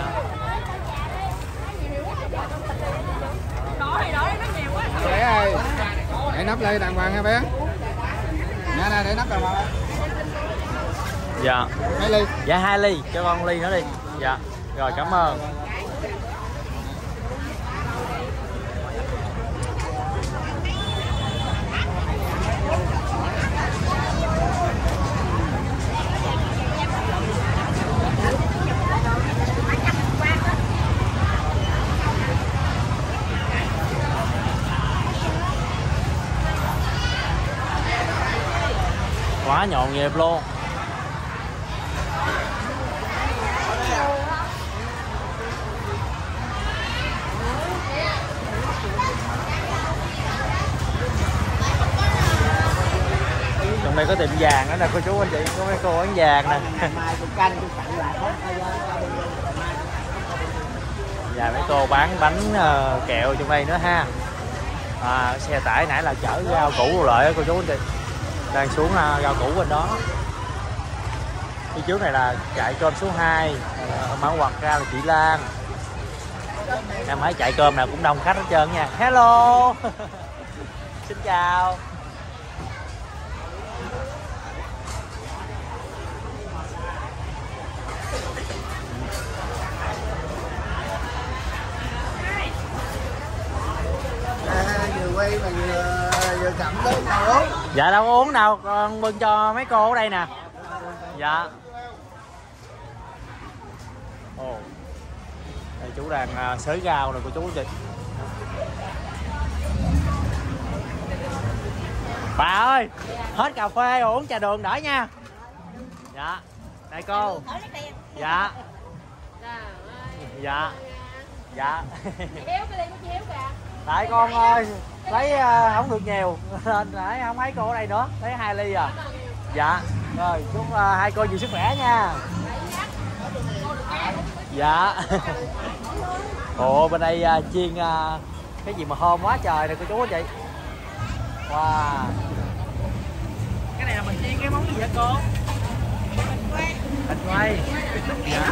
Bé ơi, để nắp lên đàng hoàng nha bé. Nè nè, để nắp đàng hoàng. Dạ. Hai ly. Dạ hai ly, cho con ly nữa đi. Dạ. Rồi cảm ơn. Quá nhộn nhịp luôn. Trong đây có tiệm vàng đó nè cô chú anh chị, có mấy cô bán vàng nè. Và mấy cô bán bánh uh, kẹo trong đây nữa ha. À, xe tải nãy là chở rau củ rồi lại cô chú anh chị. Đang xuống uh, rau củ bên đó. Phía trước này là chạy cơm số hai, uh, mở ngoặt ra là chị Lan. Em thấy chạy cơm nào cũng đông khách hết trơn nha. Hello. Xin chào. Vừa quay mà vừa vừa chậm tới nào uống. Dạ đâu uống đâu, con bưng cho mấy cô ở đây nè. Dạ. Ồ. Đây chú đang uh, xới rau rồi cô chú chị. Bà ơi, hết cà phê rồi uống trà đường đỡ nha. Dạ. Đây cô. Dạ. Dạ. Dạ. Tại con ơi, lấy uh, không được nhiều nên nãy không thấy cô ở đây nữa, lấy hai ly à. Dạ. Rồi chúc uh, hai cô nhiều sức khỏe nha. Dạ. Ồ bên đây uh, chiên uh, cái gì mà thơm quá trời nè cô chú anh chị. Wow. Cái này là mình chiên cái món gì vậy cô? Thịt quay. Dạ.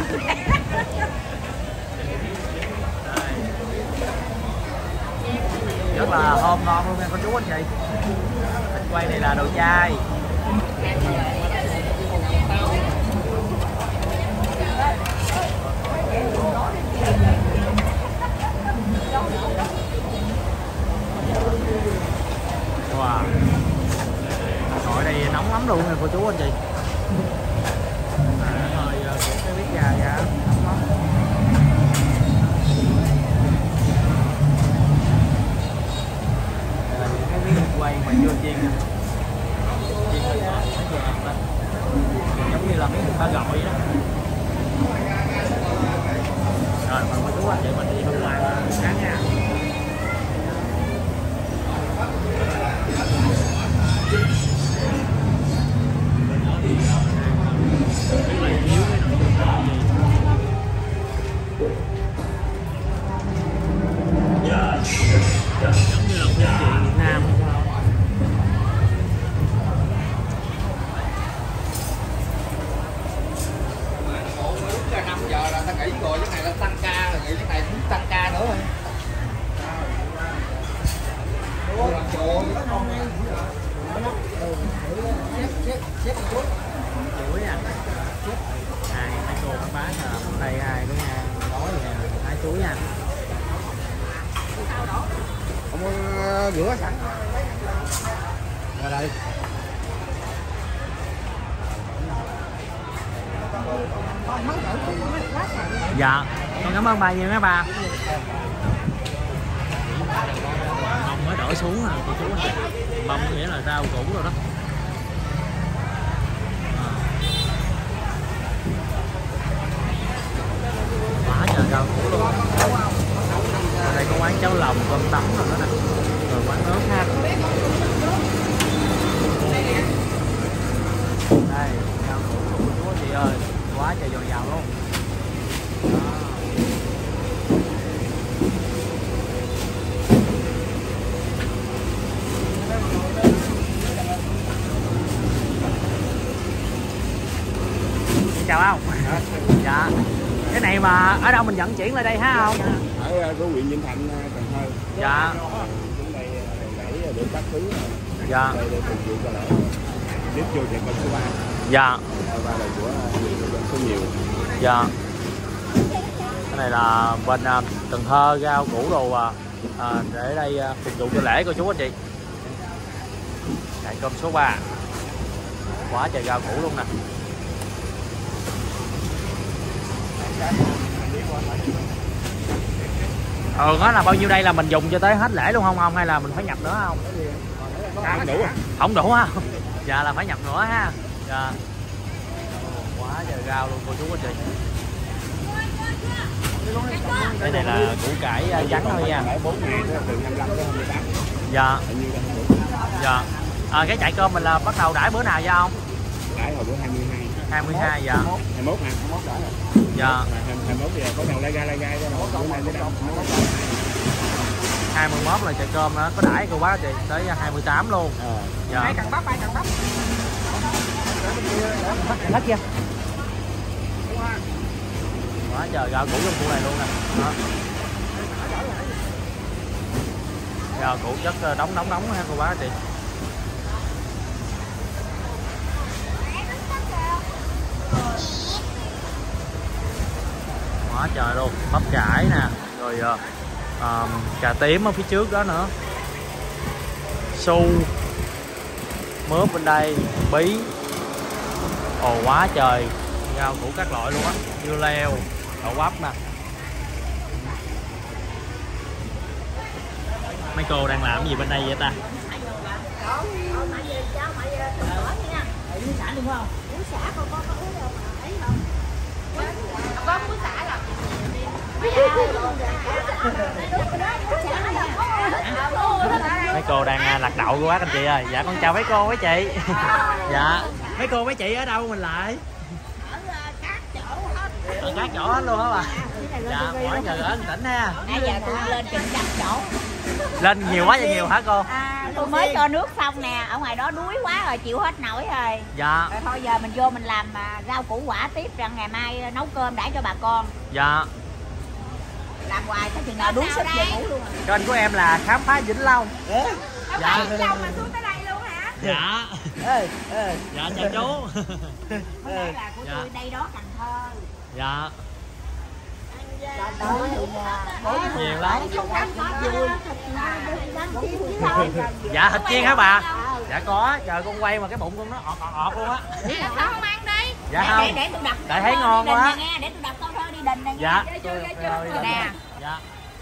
Rất là thơm ngon luôn nha cô chú anh chị. Thịt quay này là đồ chay. Wow. Ngồi đây nóng lắm luôn nè cô chú anh chị. À, hơi của cái bếp ga ra nóng lắm. Quay mà chưa chiên nè, chiên hơi ngọt mới vừa ăn lên, giống như là mấy người ta gọi vậy đó. Rồi mà cô chú anh chị mình đi bên ngoài sáng nha. Giống như là phim truyện Việt Nam. năm giờ là ta nghỉ rồi, cái này là tăng ca rồi, nghỉ cái này cũng tăng ca nữa rồi. Chuối à. Hai hai cô các bác là đây hai cái nha, gói nè, hai chuối nha. Không có rửa sẵn. Ra đây. Dạ, con cảm ơn bà nhiều nha bà. Mông mới đổ xuống rồi cô chú anh chị. Mông nghĩa là rau củ rồi đó. Quá trời rau củ luôn. trời dồi dào luôn. Chào ông. Dạ. Cái này mà ở đâu mình vận chuyển lại đây hả không? Ở của huyện Vĩnh Thạnh, Cần Thơ. Dạ. Xuống đây để để các thứ. Dạ. Đây để phục vụ cho lễ. Tiếp vô chợ con số ba. Dạ. Ba là của số nhiều. Dạ. Cái này là bên uh, Cần Thơ rau củ đồ à, à, để đây uh, phục vụ cho lễ cô chú anh chị. Đại cơm số ba. Quá trời rau củ luôn nè. Ừ, nó là bao nhiêu đây là mình dùng cho tới hết lễ luôn không ông, hay là mình phải nhập nữa không? Không đủ à? Không đủ ha. Dạ là phải nhập nữa ha. Dạ. Quá trời rau luôn cô chú anh chị. Cái này là củ cải trắng thôi nha. Dạ. Dạ. À, cái chạy cơm mình là bắt đầu đãi bữa nào vậy không? Đãi hồi bữa hai mươi hai. hai mươi hai dạ. hai mươi mốt nè, hai mươi mốt đãi rồi. Dạ. hai mươi mốt giờ có đầu lai gai lai gai đó. hai mươi mốt là chạy cơm đó, có đãi cô bác chị tới hai mươi tám luôn. Ờ. Dạ. Hai cần bắp, hai cần bắp. Hết chưa? Quá trời rau củ trong khu này luôn nè. Đó. Rau củ chất đóng đóng đóng ha cô bác chị. Quá trời luôn, bắp cải nè, rồi uh, uh, cà tím ở phía trước đó nữa, su, mướp bên đây, bí, ồ quá trời, rau củ các loại luôn á, dưa leo, đậu bắp nè. Mấy cô đang làm cái gì bên đây vậy ta? Có muối xả là mấy cô đang lạc đậu của bác anh chị ơi. Dạ con chào mấy cô mấy chị. Dạ mấy cô mấy chị ở đâu mình lại? Ở các chỗ hết luôn hả bà? Dạ mỗi giờ ở tỉnh ha. nãy giờ tôi lên chừng trăm chỗ. Lên nhiều quá vậy nhiều hả cô? À, tôi mới cho nước xong nè, ở ngoài đó đuối quá rồi, chịu hết nổi rồi. Dạ. Rồi thôi giờ mình vô mình làm à, rau củ quả tiếp, rằng ngày mai nấu cơm đãi cho bà con. Dạ. Làm hoài tới chừng nào đuối sức về ngủ luôn. Kênh của em là Khám Phá Vĩnh Long. Dạ. Vĩnh Long mà xuống tới đây luôn hả? Dạ. Dạ chào chú. Hôm nay là của Dạ. tôi đây đó, Cần Thơ. Dạ. Đó thì Nhiều lắm. vui. Dạ thịt chiên hả bà? Dạ có, trời con quay mà cái bụng con nó ọt ọt ọt luôn á. Sao không ăn đi? Dạ để, không. Để, để tôi đập. Tại thấy ngon quá. Nghe, để tôi đập con thơ đi đình nè. Dạ. Nè. Dạ.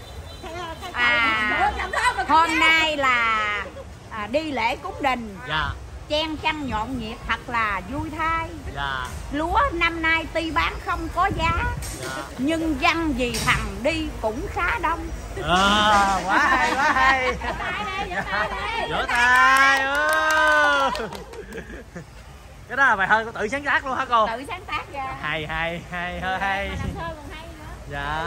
À, hôm nay là à, đi lễ cúng đình. Dạ. Chen chăn nhộn nhịp thật là vui thay. Dạ. Lúa năm nay tuy bán không có giá, Dạ. nhưng dân vì thằng đi cũng khá đông. À, quá hay quá hay. Vỗ tay. Ừ. Cái đó là bài thơ của tự sáng tác luôn hả cô? Tự sáng tác ra. Hay hay hay hơi hay. Làm thơ còn hay nữa. Dạ.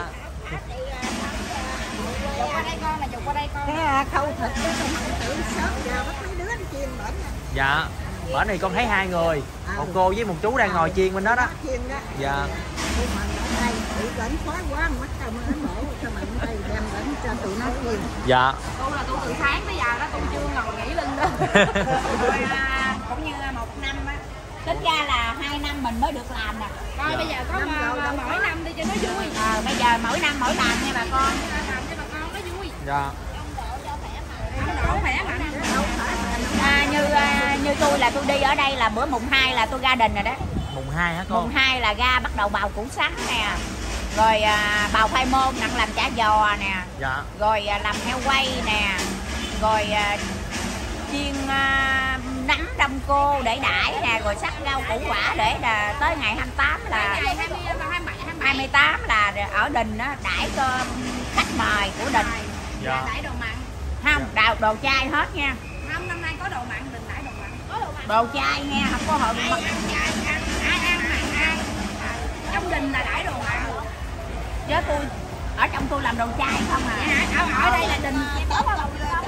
Chụp qua đây con là chụp qua đây con. Cái khâu thịt cái không tự sớm giờ bắt mấy đứa nó chiên bển. Dạ. Bữa này con thấy hai người, một cô với một chú đang ngồi chiên bên đó đó. Chiên đó. Dạ. Tụi mình ở đây bị bển khói quá mất tao mới mổ cho mình ở đây đem bển cho tụi nó chiên. Dạ. Tôi là tôi từ sáng tới giờ đó tôi chưa ngồi nghỉ lưng đó. Rồi, à, cũng như một năm á, tính ra là hai năm mình mới được làm nè. Coi Dạ. bây giờ có mà, mà, mỗi năm đi cho nó vui. À, bây giờ mỗi năm mỗi làm nha bà con. Làm cho bà con nó vui. Dạ. Độ khỏe mạnh. À, như à, như tôi là tôi đi ở đây là bữa mùng hai là tôi ra đình rồi đó. Mùng hai hả cô? Mùng hai là ra bắt đầu bào củ sắn nè. Rồi à, bào khoai môn nặng làm chả giò nè. Dạ. Rồi à, làm heo quay nè. Rồi à, chiên à, nấm đông cô để đãi nè, rồi sắc rau củ quả để là tới ngày hai mươi tám là hai mươi tám là ở đình á đãi cho khách mời của đình. Dạ. Đãi đồ mặn. Không, đồ, đồ chay hết nha. Không, năm nay có đồ mặn, đình đãi đồ mặn. Có đồ mặn. Đồ chay nha, không có hận. Ai ăn chay, ai ăn mặn ai. trong đình là đãi đồ mặn. Chứ tôi ở trong tôi làm đồ chay không à. Ở, ở đây là đình tốt không?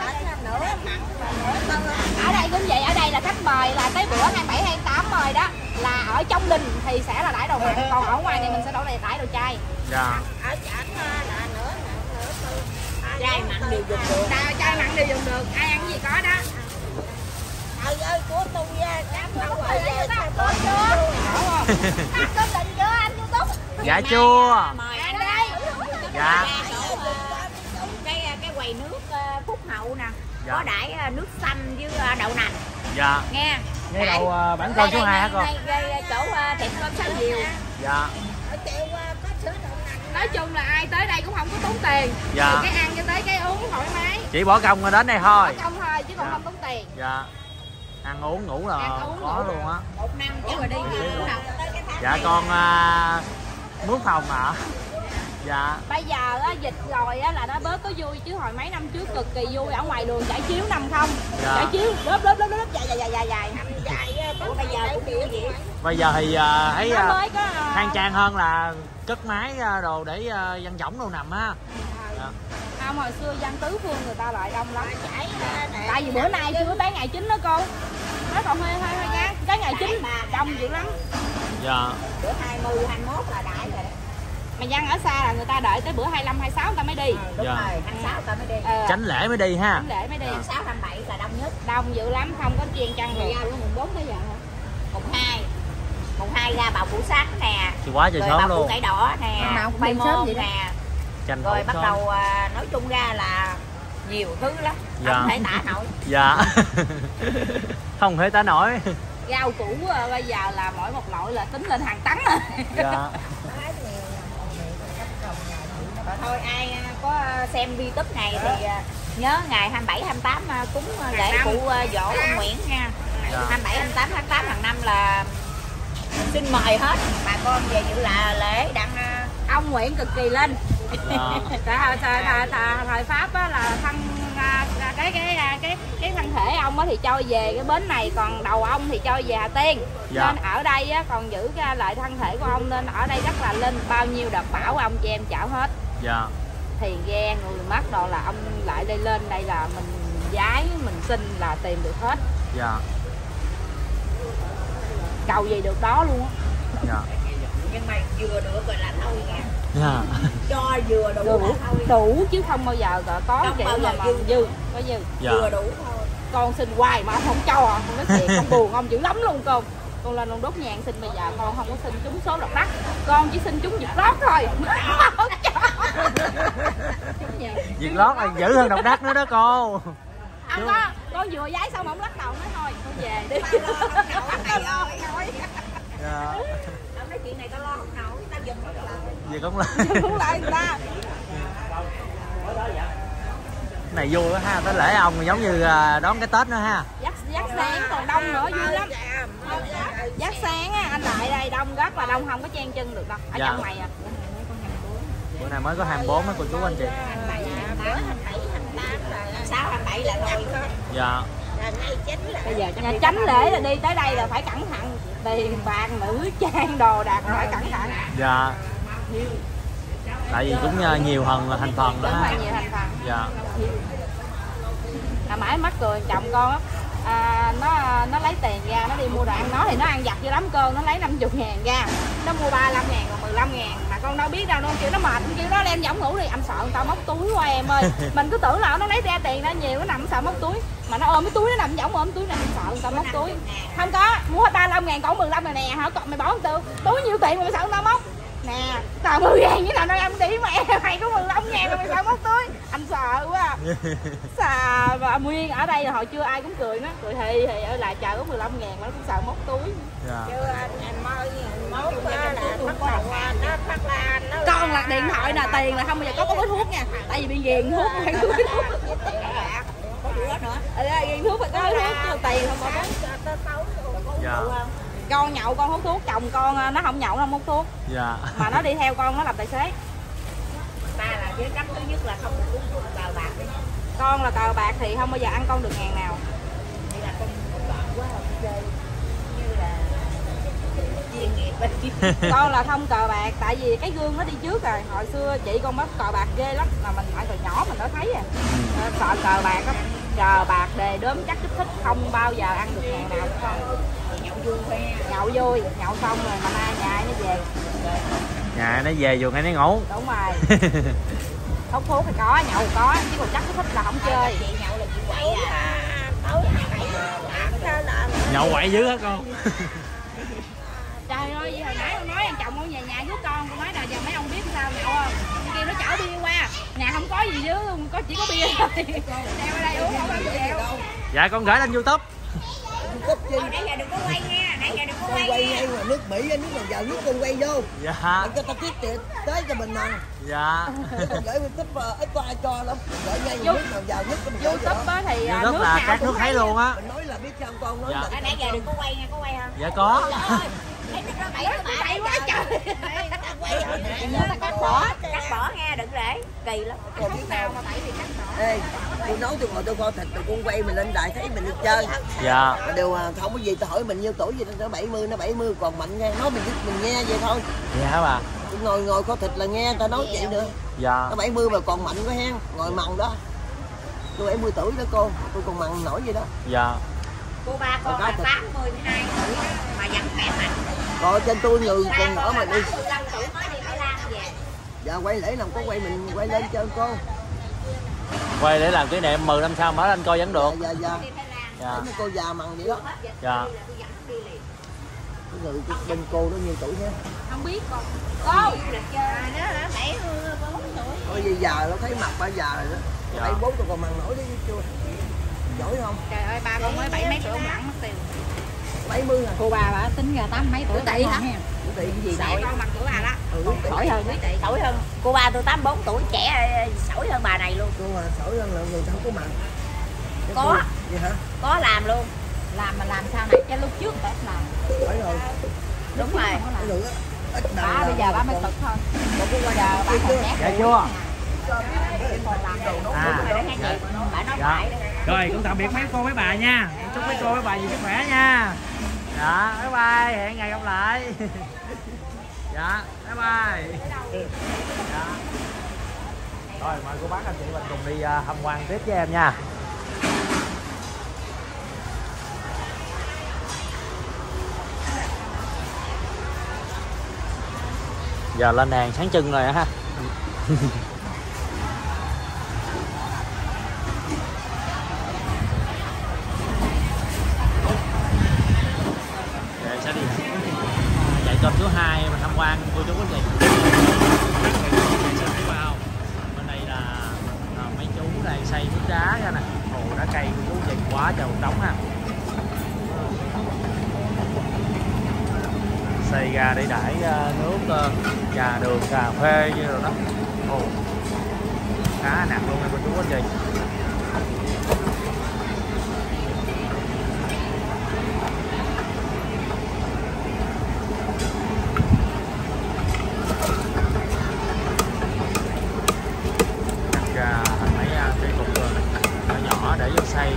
Ở đây cũng vậy, ở đây là khách mời là tới bữa hai mươi bảy hai mươi tám mời đó là ở trong đình thì sẽ là đãi đồ mặn, còn ở ngoài này mình sẽ đổ đây đãi đồ chay. Dạ. Ở chảnh là nửa nửa tư. Chay mặn đều dùng được. Chay mặn đều dùng được, ai ăn gì có đó. Trời ơi của tôi cám đâu rồi về sao có chưa? Có định chưa anh YouTube? Dạ chưa. Mời anh đây. Dạ. Cái cái quầy nước Phúc Hậu nè. Dạ. Có đãi nước xanh với đậu nành. Dạ. Nghe. Nghe đầu uh, bản con số hai hả con? Đây chỗ uh, tiệm cơm Sáu Diều. Dạ. ở chợ có sữa đậu nành. Nói chung là ai tới đây cũng không có tốn tiền. Dạ. Từ cái ăn cho tới cái uống thoải mái. Chỉ bỏ công rồi đến đây thôi. Bỏ công thôi chứ còn Dạ. không tốn tiền. Dạ. Ăn uống ngủ là Ăn uống có ngủ luôn á. Một năm chứ rồi đi nhiều đâu. Dạ con uh, mướn phòng ạ. Dạ. Bây giờ á, dịch rồi á, là nó bớt có vui chứ hồi mấy năm trước cực kỳ vui, ở ngoài đường trải chiếu nằm không. Dạ. Trải chiếu lớp lớp lớp lớp dài dài dài dài dài. Dài Ủa, bây giờ cũng như vậy. Bây giờ thì uh, thấy Nó uh, mới có uh, khang trang hơn là cất máy uh, đồ để uh, văn võng đồ nằm ha. Dạ. không, hồi xưa dân tứ phương người ta lại đông lắm. Tại vì bữa nay chưa tới ngày chín đó cô. Nó còn hơi hơi hơi ngán. Cái ngày chín đông dữ lắm. Dạ. Bữa hai mươi, hai mươi mốt là đại rồi đó. Mà dân ở xa là người ta đợi tới bữa hai mươi lăm, hai mươi sáu người ta mới đi. Đúng dạ. rồi, hai mươi sáu người ta mới đi. Ờ. Tránh lễ mới đi ha. Tránh lễ mới đi. hai mươi sáu, hai mươi bảy là đông nhất. Đông dữ lắm, không có chiên chăn được. Mùng bốn tới giờ hả? Mùng hai. Mùng hai ra bào củ sắc nè. Thì quá trời rồi sớm bào luôn. củ cải đỏ nè. Nào cũng khoai đi sớm môn vậy đó. nè. Tranh Rồi bắt sớm. đầu uh, nói chung ra là nhiều thứ lắm. Dạ. Không thể tả nổi. Dạ. Không thể tả nổi. Rau củ uh, bây giờ là mỗi một loại là tính lên hàng tấn rồi. Dạ. Thôi ai có xem YouTube này thì nhớ ngày hai mươi bảy, hai mươi tám cúng lễ cụ dỗ ông Nguyễn nha. Dạ. hai mươi bảy, hai mươi tám tháng tám hàng năm là xin mời hết bà con về dự là lễ đặng ông Nguyễn cực kỳ lên. Dạ. thời, thời, thời, thời Pháp á, là thân cái cái cái cái thân thể ông á thì cho về cái bến này, còn đầu ông thì cho về Hà Tiên. Dạ. Nên ở đây á, còn giữ cái lại thân thể của ông, nên ở đây rất là linh, bao nhiêu đợt bão ông cho em chở hết. Dạ. Thì ghe người mất đồ là ông lại đây lên đây là mình giái mình xin là tìm được hết. Dạ. Cầu gì được đó luôn á. Dạ. Nhưng mà vừa được rồi là thôi nha. Dạ. Cho vừa đủ, đủ, đủ chứ không bao giờ có không kiểu mà, mà dư. dư có dư Dạ. vừa đủ thôi. Con xin hoài mà ông không cho à. Con nói thiệt, con buồn ông dữ lắm luôn con. Con lên con đốt nhang xin, bây giờ con không có xin trúng số lọt đất, con chỉ xin trúng Việt lót thôi. Không cho. Việt lót là dữ hơn độc đắc nữa đó cô. Không có, con vừa giấy xong ông lắc đầu nói thôi con về đi. Tao lo không nổi. Dạ. Ông nói chuyện này tao lo không nổi, tao giùm không lại. Gì cũng lại. Cũng lại người ta. Cái này vui quá ha, tới lễ ông giống như đón cái Tết nữa ha. Dắt dắt sáng còn đông nữa vui lắm. Dắt sáng á, anh lại đây đông rất là đông, không có chen chân được đâu. Ở Dạ. trong này à. Bữa này mới có hai mươi bốn mấy cô chú anh chị. hai mươi bảy, hai mươi tám, hai mươi sáu, hai mươi bảy là thôi. Dạ. Bây giờ nhà tránh lễ là đi tới đây là phải cẩn thận, tiền bạc nữ trang đồ đạc phải cẩn thận. Dạ. Tại vì cũng nhiều hơn thành phần đó. Đúng rồi, nhiều thành phần. Dạ. À, mãi mắc cười chồng con á, à, nó nó lấy tiền ra nó đi mua đồ ăn, nó thì nó ăn vặt dữ lắm cô, nó lấy năm mươi ngàn ra, nó mua ba mươi lăm ngàn còn mười lăm ngàn, mà con đâu biết đâu, nó kêu nó mệt, kêu nó đem võng ngủ đi, anh sợ người ta móc túi qua em ơi. Mình cứ tưởng là nó lấy ra tiền nó nhiều, nó nằm sợ móc túi, mà nó ôm cái túi, nó nằm võng ôm túi này, sợ người ta móc túi. Không có, mua ba mươi lăm ngàn còn mười lăm ngàn nè hả, còn mày bỏ một tiêu túi nhiêu tiền mà mày sợ người ta móc nè, tao mười ngàn với nào nó em đi mẹ, mày có mười lăm ngàn mà mày sao móc túi, anh sợ quá. Xà mà Nguyên ở đây là hồi trưa ai cũng cười nó, cười thì thì ở lại chờ có mười lăm ngàn mà nó cũng sợ móc túi. Dạ. Chứ anh mới mốt là bắt đầu nó phát la nó Con là điện thoại nè, tiền là không bao giờ có có gói thuốc nha, tại vì bị ghiền thuốc phải gói thuốc. Có bữa nữa. Ờ ghiền thuốc phải có gói thuốc, tiền không có. Dạ. Con nhậu con hút thuốc, chồng con nó không nhậu nó không hút thuốc. Dạ. Mà nó đi theo con nó làm tài xế. ta là với cách thứ nhất là không được uống thuốc cờ bạc đi. Con là cờ bạc thì không bao giờ ăn con được ngàn nào. Đây là con bận quá không chơi như là chuyên nghiệp bên kia. Con là không cờ bạc, tại vì cái gương nó đi trước rồi. Hồi xưa chị con bắt cờ bạc ghê lắm, mà mình lại từ nhỏ mình đã thấy à. Sợ cờ bạc á, cờ bạc đề đốm chắc kích thích không bao giờ ăn được ngàn nào không. Nhậu vui thôi, nhậu vui, nhậu xong rồi mà nay nhà ai nó về. Nhà nó về vừa ngay nó ngủ. Đúng rồi. Hút thuốc thì có, nhậu có, chứ còn chắc thích là không chơi. Chị nhậu là chị quậy à. Nhậu quậy dữ hả con? Trời ơi, hồi nãy con nói anh chồng con về nhà với con, con nói là giờ mấy ông biết sao nhậu không? Con kia nó chở bia qua, nhà không có gì chứ, có chỉ có bia thôi. Đeo ở đây uống không ăn chèo. Dạ con gửi lên YouTube. Thôi nãy giờ đừng có quay nha, nãy giờ đừng có quay, quay nha. ngay ngoài nước Mỹ, nước nào vào nước con quay vô. Dạ. Mình cho ta tiết kiệm tới cho mình nè. Dạ. Con gửi YouTube ít có ai cho lắm. Gửi ngay nước nào vào nước mình gửi YouTube á thì à, YouTube nước là nào các cũng nước thấy luôn á. Mình nói là biết sao con nói Dạ. là Nãy giờ đừng có quay nha, có quay không? Dạ có. Lấy nước đó bảy cái bả bảy quá trời. Nhớ là cắt bỏ, cắt bỏ nghe, đừng để kỳ lắm. con biết Nào sao. mà bảy thì cắt bỏ. Ê, tôi nấu tôi ngồi tôi coi thịt tôi con quay mình lên đài thấy mình đi chơi. Dạ. Mà đều à, không có gì tôi hỏi mình nhiêu tuổi gì nó bảy mươi nó bảy mươi còn mạnh nghe nói mình mình nghe vậy thôi. Dạ hả bà? Tôi ngồi ngồi coi thịt là nghe ta nói vậy nữa. Dạ. Nó bảy mươi mà còn mạnh quá hen, ngồi mặn đó. Tôi bảy mươi tuổi đó cô, tôi còn mặn nổi vậy đó. Dạ. Cô ba con là tám mươi hai tuổi đó, mà vẫn khỏe mạnh. Còn trên tôi người còn nhỏ mà đi. mười lăm tuổi mới đi Thái Lan về. Dạ quay lễ làm có quay mình quay lên cho cô. Quay để làm kỷ niệm mười năm sau mở lên coi vẫn được. Dạ dạ. Đi Thái Lan. Dạ. Thấy mấy cô già mặn vậy đó. Dạ. Cái người bên cô đó nhiêu tuổi nhé. Không biết con. Cô. À, đó là bảy mươi bốn tuổi. Ôi gì già nó thấy mặt bà già rồi đó. Dạ. Bảy bốn tôi còn mặn nổi đấy chưa. Giỏi không? Trời ơi, ba con mới bảy mấy tuổi mặn mất tiêu. bảy mươi à. Cô bà bà tính ra tám mấy tuổi tỷ hả? Tỷ gì Sỏi con bằng tuổi bà đó. Ừ, Sỏi hơn, sỏi hơn. Cô ba tôi tám mươi bốn tuổi trẻ sỏi hơn bà này luôn. cô mà sỏi hơn là người ta không có mặn. Có. Vậy hả? Có làm luôn. Làm mà làm sao này, cái lúc trước phải làm. Phải rồi. Đúng rồi. Cái người á, ít đầu Bà là bây giờ bà mới còn- cực thôi. còn cái qua Giờ bà còn nét. Dạ chưa? Còn làm đồ nấu À. rồi đó nghe chị. Bà nói Dạ. phải đó. Rồi cũng tạm biệt mấy cô mấy bà nha. Chúc mấy cô mấy bà nhiều sức khỏe nha. Dạ, bye bye, hẹn ngày gặp lại. Dạ, bye bye. Dạ. Rồi mời cô bác anh chị mình cùng đi uh, tham quan tiếp với em nha. Giờ lên đèn sáng trưng rồi ha. Rồi sẽ đi chạy cơm số hai mình tham quan cô chú anh chị. Bên đây là à, mấy chú đang xây nước đá ra nè, hồ đá cây cô chú chị quá trời một đống ha. Xây ra để đãi uh, nước uh, trà đường cà phê như rồi đó. Ồ, khá nặng luôn nha cô chú anh chị. Đặt ra thành mấy uh, cái cục uh, nhỏ nhỏ để vô xây.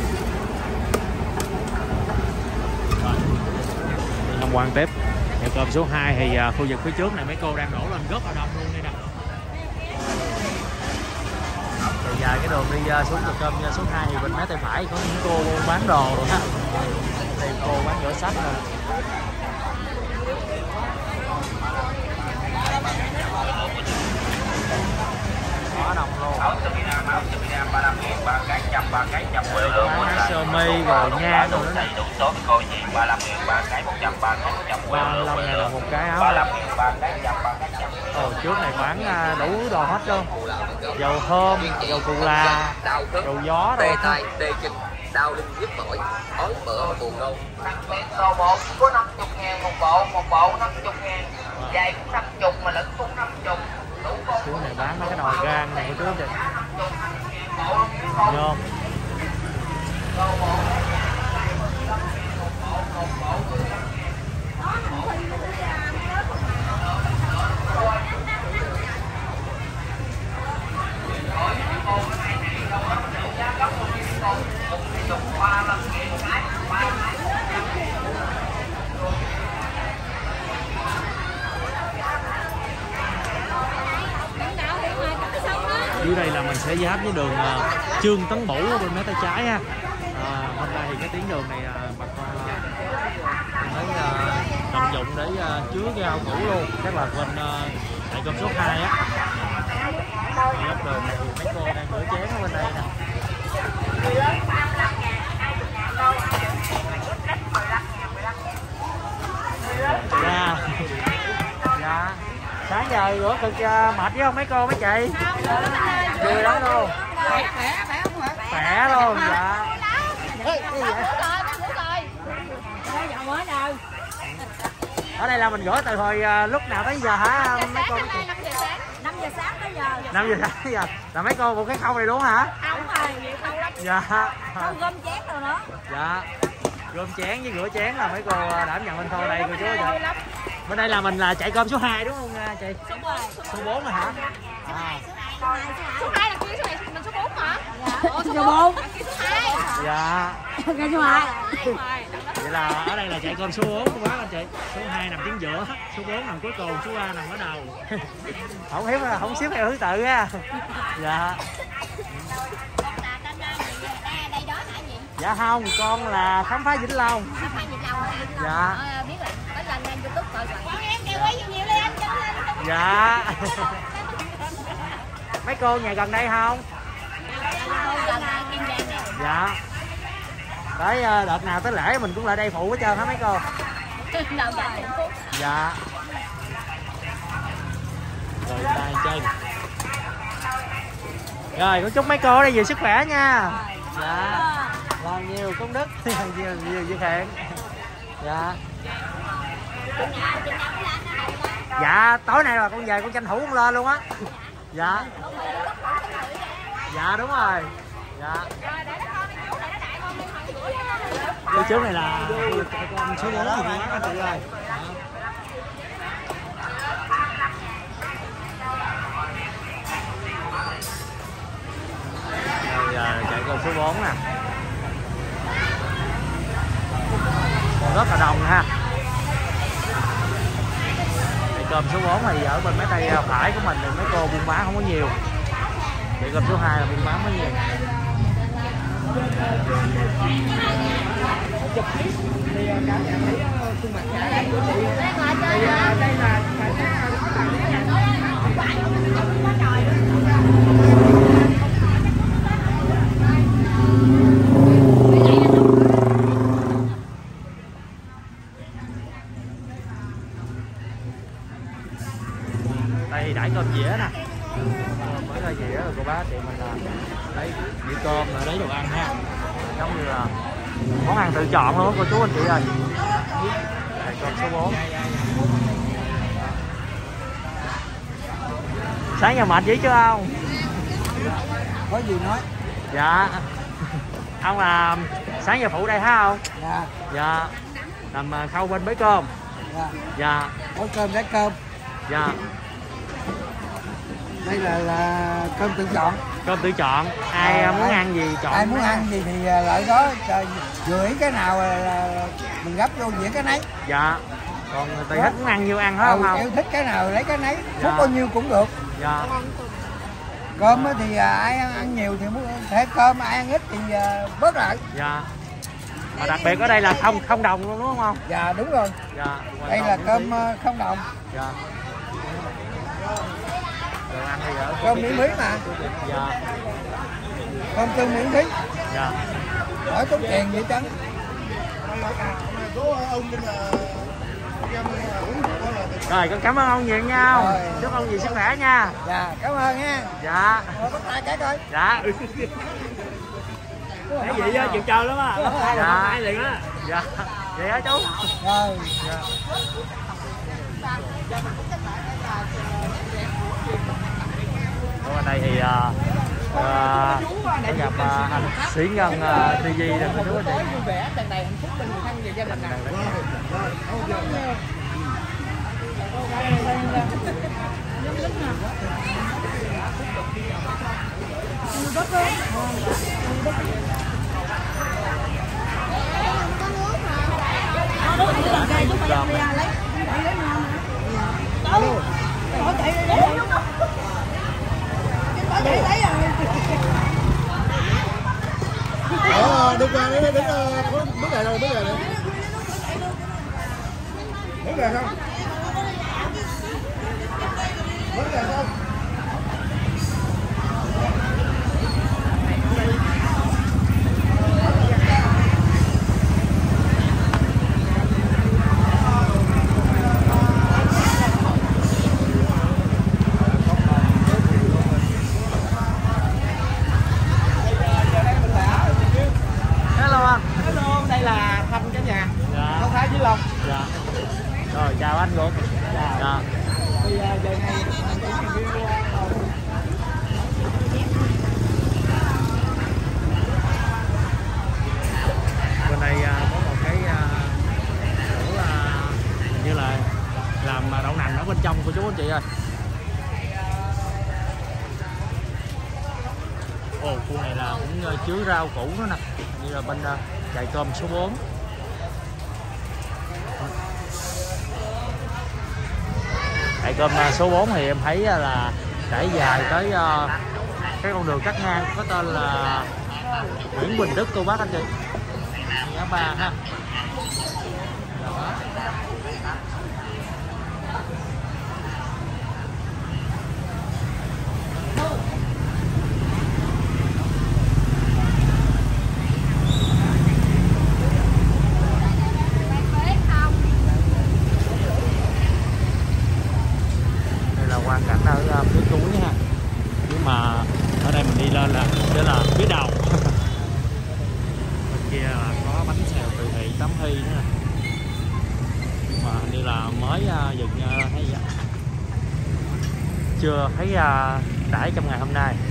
Rồi, đi tham quan tiếp. Nhà cơm số hai thì uh, khu vực phía trước này mấy cô đang đổ lên rất là đông luôn đây nè. Thì dài cái đường đi uh, xuống nhà cơm uh, số hai thì bên mé tay phải có những cô bán đồ rồi ha. Thì cô bán giỏ sách rồi. Quá đông luôn. Bán sơ mi rồi nhang rồi nữa nè. ba mươi lăm ngàn đồng một cái áo. Ồ, trước này bán đủ đồ hết luôn. Dầu thơm, dầu cù la, dầu gió rồi. tay, tê chân, đau lưng nhức mỏi, ói mỡ, buồn nôn. Số một có năm mươi ngàn một bộ, một bộ năm mươi ngàn, dài cũng năm mươi mà lẫn cũng năm mươi. Chú này bán mấy cái nồi gan này chú chị. Nhôm. mình sẽ giáp với đường uh, Trương Tấn Bửu ở bên mé tay trái ha. À, hôm nay thì cái tuyến đường này uh, bà con uh, thấy uh, tận dụng để uh, chứa rau củ luôn, chắc là bên uh, tại cơm số hai á. Góc đường này thì mấy cô đang rửa chén ở bên đây nè. Dạ. Dạ. Sáng giờ rửa cực uh, mệt với không mấy cô mấy chị? Vui lắm luôn. Khỏe, khỏe, khỏe không hả? Khỏe luôn, dạ. Ê, cái gì vậy? Ở đây là mình rửa từ hồi uh, lúc nào tới giờ hả mấy cô? năm giờ sáng tới giờ. năm giờ sáng tới giờ. Là mấy cô một cái khâu này đúng hả? Không rồi, nhiều khâu lắm. Dạ. Khâu gom chén rồi nữa. Dạ. Gom chén với rửa chén là mấy cô đảm nhận bên khâu đây cô chú ơi. Bên đây là mình là chạy cơm số hai đúng không chị? Số bốn. Số bốn rồi hả? À. Số hai là kia, số này mình số bốn hả? Số bốn. Kia số hai. Dạ. Cái số hai. Vậy là ở đây là chạy cơm số bốn quá anh chị. Số hai nằm chính giữa, số bốn nằm cuối cùng, số ba nằm ở đầu. Không hiếm không xếp theo thứ tự ha. Dạ. Dạ không, con là khám phá Vĩnh Long. Khám phá Vĩnh Long. Dạ. Ờ, biết rồi, có lên lên YouTube rồi. Con em kêu quay nhiều lên anh cho lên. Dạ. Mấy cô nhà gần đây không? Gần Kiên Giang nè. Dạ. Tới đợt nào tới lễ mình cũng lại đây phụ hết trơn hả mấy cô? Đâu vậy? Dạ. Rồi tay chân. Rồi cũng chúc mấy cô ở đây nhiều sức khỏe nha. Dạ. Làm nhiều công đức, nhiều nhiều việc hẹn. Dạ. Dạ tối nay là con về con tranh thủ con lên luôn á. Dạ. Dạ đúng rồi. Dạ. Cái chú này là con số bốn thì quá anh chị ơi. Bây giờ chạy con số bốn nè. Rất là đông ha. Chạy cơm số bốn thì ở bên mấy tay phải của mình thì mấy cô buôn bán không có nhiều. Chạy cơm số hai là buôn bán mới nhiều. Chụp thì cả nhà thấy khuôn mặt cả của chị. Thì đây là đây đãi cơm dĩa nè, mới ra dĩa rồi cô bác chị mình là lấy dĩa cơm rồi lấy đồ ăn ha, giống như là món ăn tự chọn luôn cô chú anh chị ơi. Đây cơm số bốn. Sáng giờ mệt dữ chứ không? có gì nói. Dạ. Ông là sáng giờ phụ đây hả không? Dạ. Dạ. Làm khâu bên bới cơm. Dạ. Dạ. Có cơm lấy cơm. Dạ. Đây là là cơm tự chọn. Cơm tự chọn. Ai à, muốn ai, ăn gì chọn. Ai muốn ăn gì thì lại đó, vừa ý cái nào là mình gấp vô dĩa cái nấy. Dạ. Còn tùy thích muốn ăn nhiêu ăn hết ừ, không? Yêu thích cái nào lấy cái nấy, dạ. Muốn bao nhiêu cũng được. Dạ. Cơm thì ai ăn, ăn nhiều thì muốn thế cơm, ai ăn ít thì bớt lại. Dạ. Và đặc biệt ở đây là không không đồng luôn đúng không? Dạ đúng rồi. Dạ. Đây là cơm không đồng. Dạ. Đồ ăn thì ở cơm miễn phí mà. Dạ. Cơm tương miễn phí. Dạ. Hỏi tốn tiền vậy chăng? Rồi con cảm ơn ông nhiều nha. Rồi. Chúc ông nhiều sức khỏe nha. Dạ cảm ơn nha. Dạ. Rồi bắt tay cái coi. Dạ. Cái gì á, chịu chơi lắm á. Dạ. Hai liền á. Dạ. Vậy hả chú? Rồi. Dạ. Ở đây thì uh, uh, để gặp uh, anh Sĩ Ngân uh, ti vi rồi cô chú anh chị. Vui vẻ, tràn đầy hạnh phúc bên người thân và gia đình nào. Ờ, đứng ra, đứng ra, đứng ra, bước này rồi, bước này rồi. Bước này không? Bước này không? Dạ. Rồi chào anh luôn. Dạ. Dạ. Bây giờ giờ này anh cũng review bên này có một cái chỗ là như là làm đậu nành ở bên trong của chú anh chị ơi. Ồ, khu này là cũng chứa rau củ nữa nè, như là bên chạy cơm số bốn. Chạy cơm số bốn thì em thấy là trải dài tới cái con đường cắt ngang có tên là Nguyễn Bình Đức cô bác anh chị. Ngã ba ha. Quan cảnh ở phía cuối ha, nhưng mà ở đây mình đi lên là sẽ là phía đầu. Bên kia là có bánh xèo từ thị Tấm Hy nữa nè, nhưng mà như là mới dừng thấy vậy, chưa thấy đãi trong ngày hôm nay.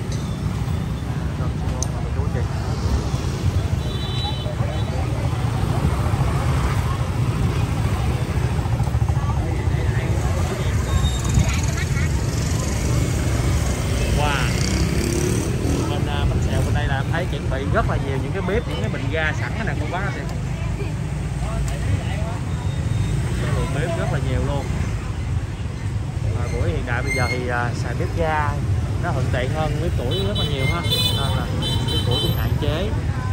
Thấy chuẩn bị rất là nhiều những cái bếp, những cái bình ga sẵn này cô bác anh chị. Số lượng bếp rất là nhiều luôn. Và buổi hiện đại bây giờ thì uh, xài bếp ga nó thuận tiện hơn bếp củi rất là nhiều ha, nên là bếp củi cũng hạn chế.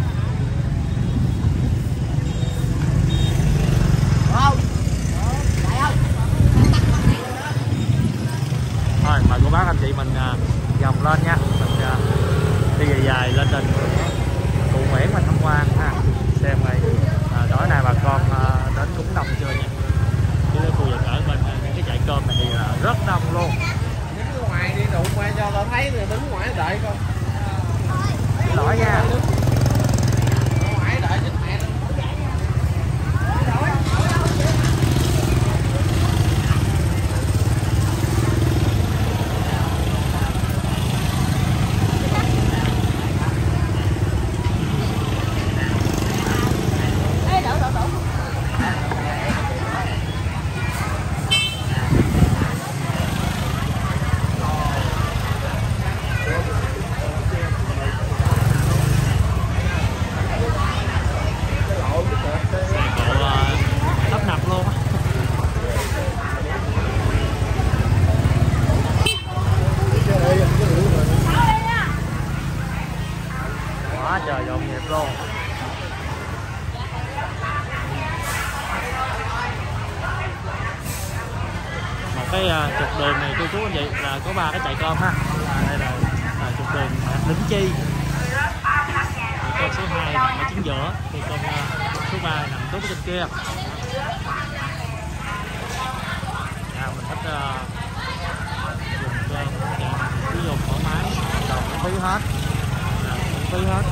Thôi mời cô bác anh chị mình uh, vòng lên nha, mình uh, đi dài dài lên trên Cụ Nguyễn mà tham quan ha, xem này à, tối nay bà con à, đến cũng đông chưa nha. Chứ cái khu vực ở bên những cái chạy cơm này thì à, rất đông luôn. Đứng ngoài đi đụng qua cho tao thấy rồi đứng ngoài đợi không. Xin lỗi nha. Ngoài đợi chết mẹ. Trời nhộn nhịp luôn. Một cái uh, trục đường này cô chú anh chị là có ba cái chạy cơm ha. À, đây là, là trục đường Lính Chi. Chạy cơm số hai nằm ở chính giữa, chạy cơm uh, số ba nằm tốt bên kia. À, mình thích uh, dùng cơm cứ dùng thoải mái, đồng miễn phí hết, à, miễn phí hết.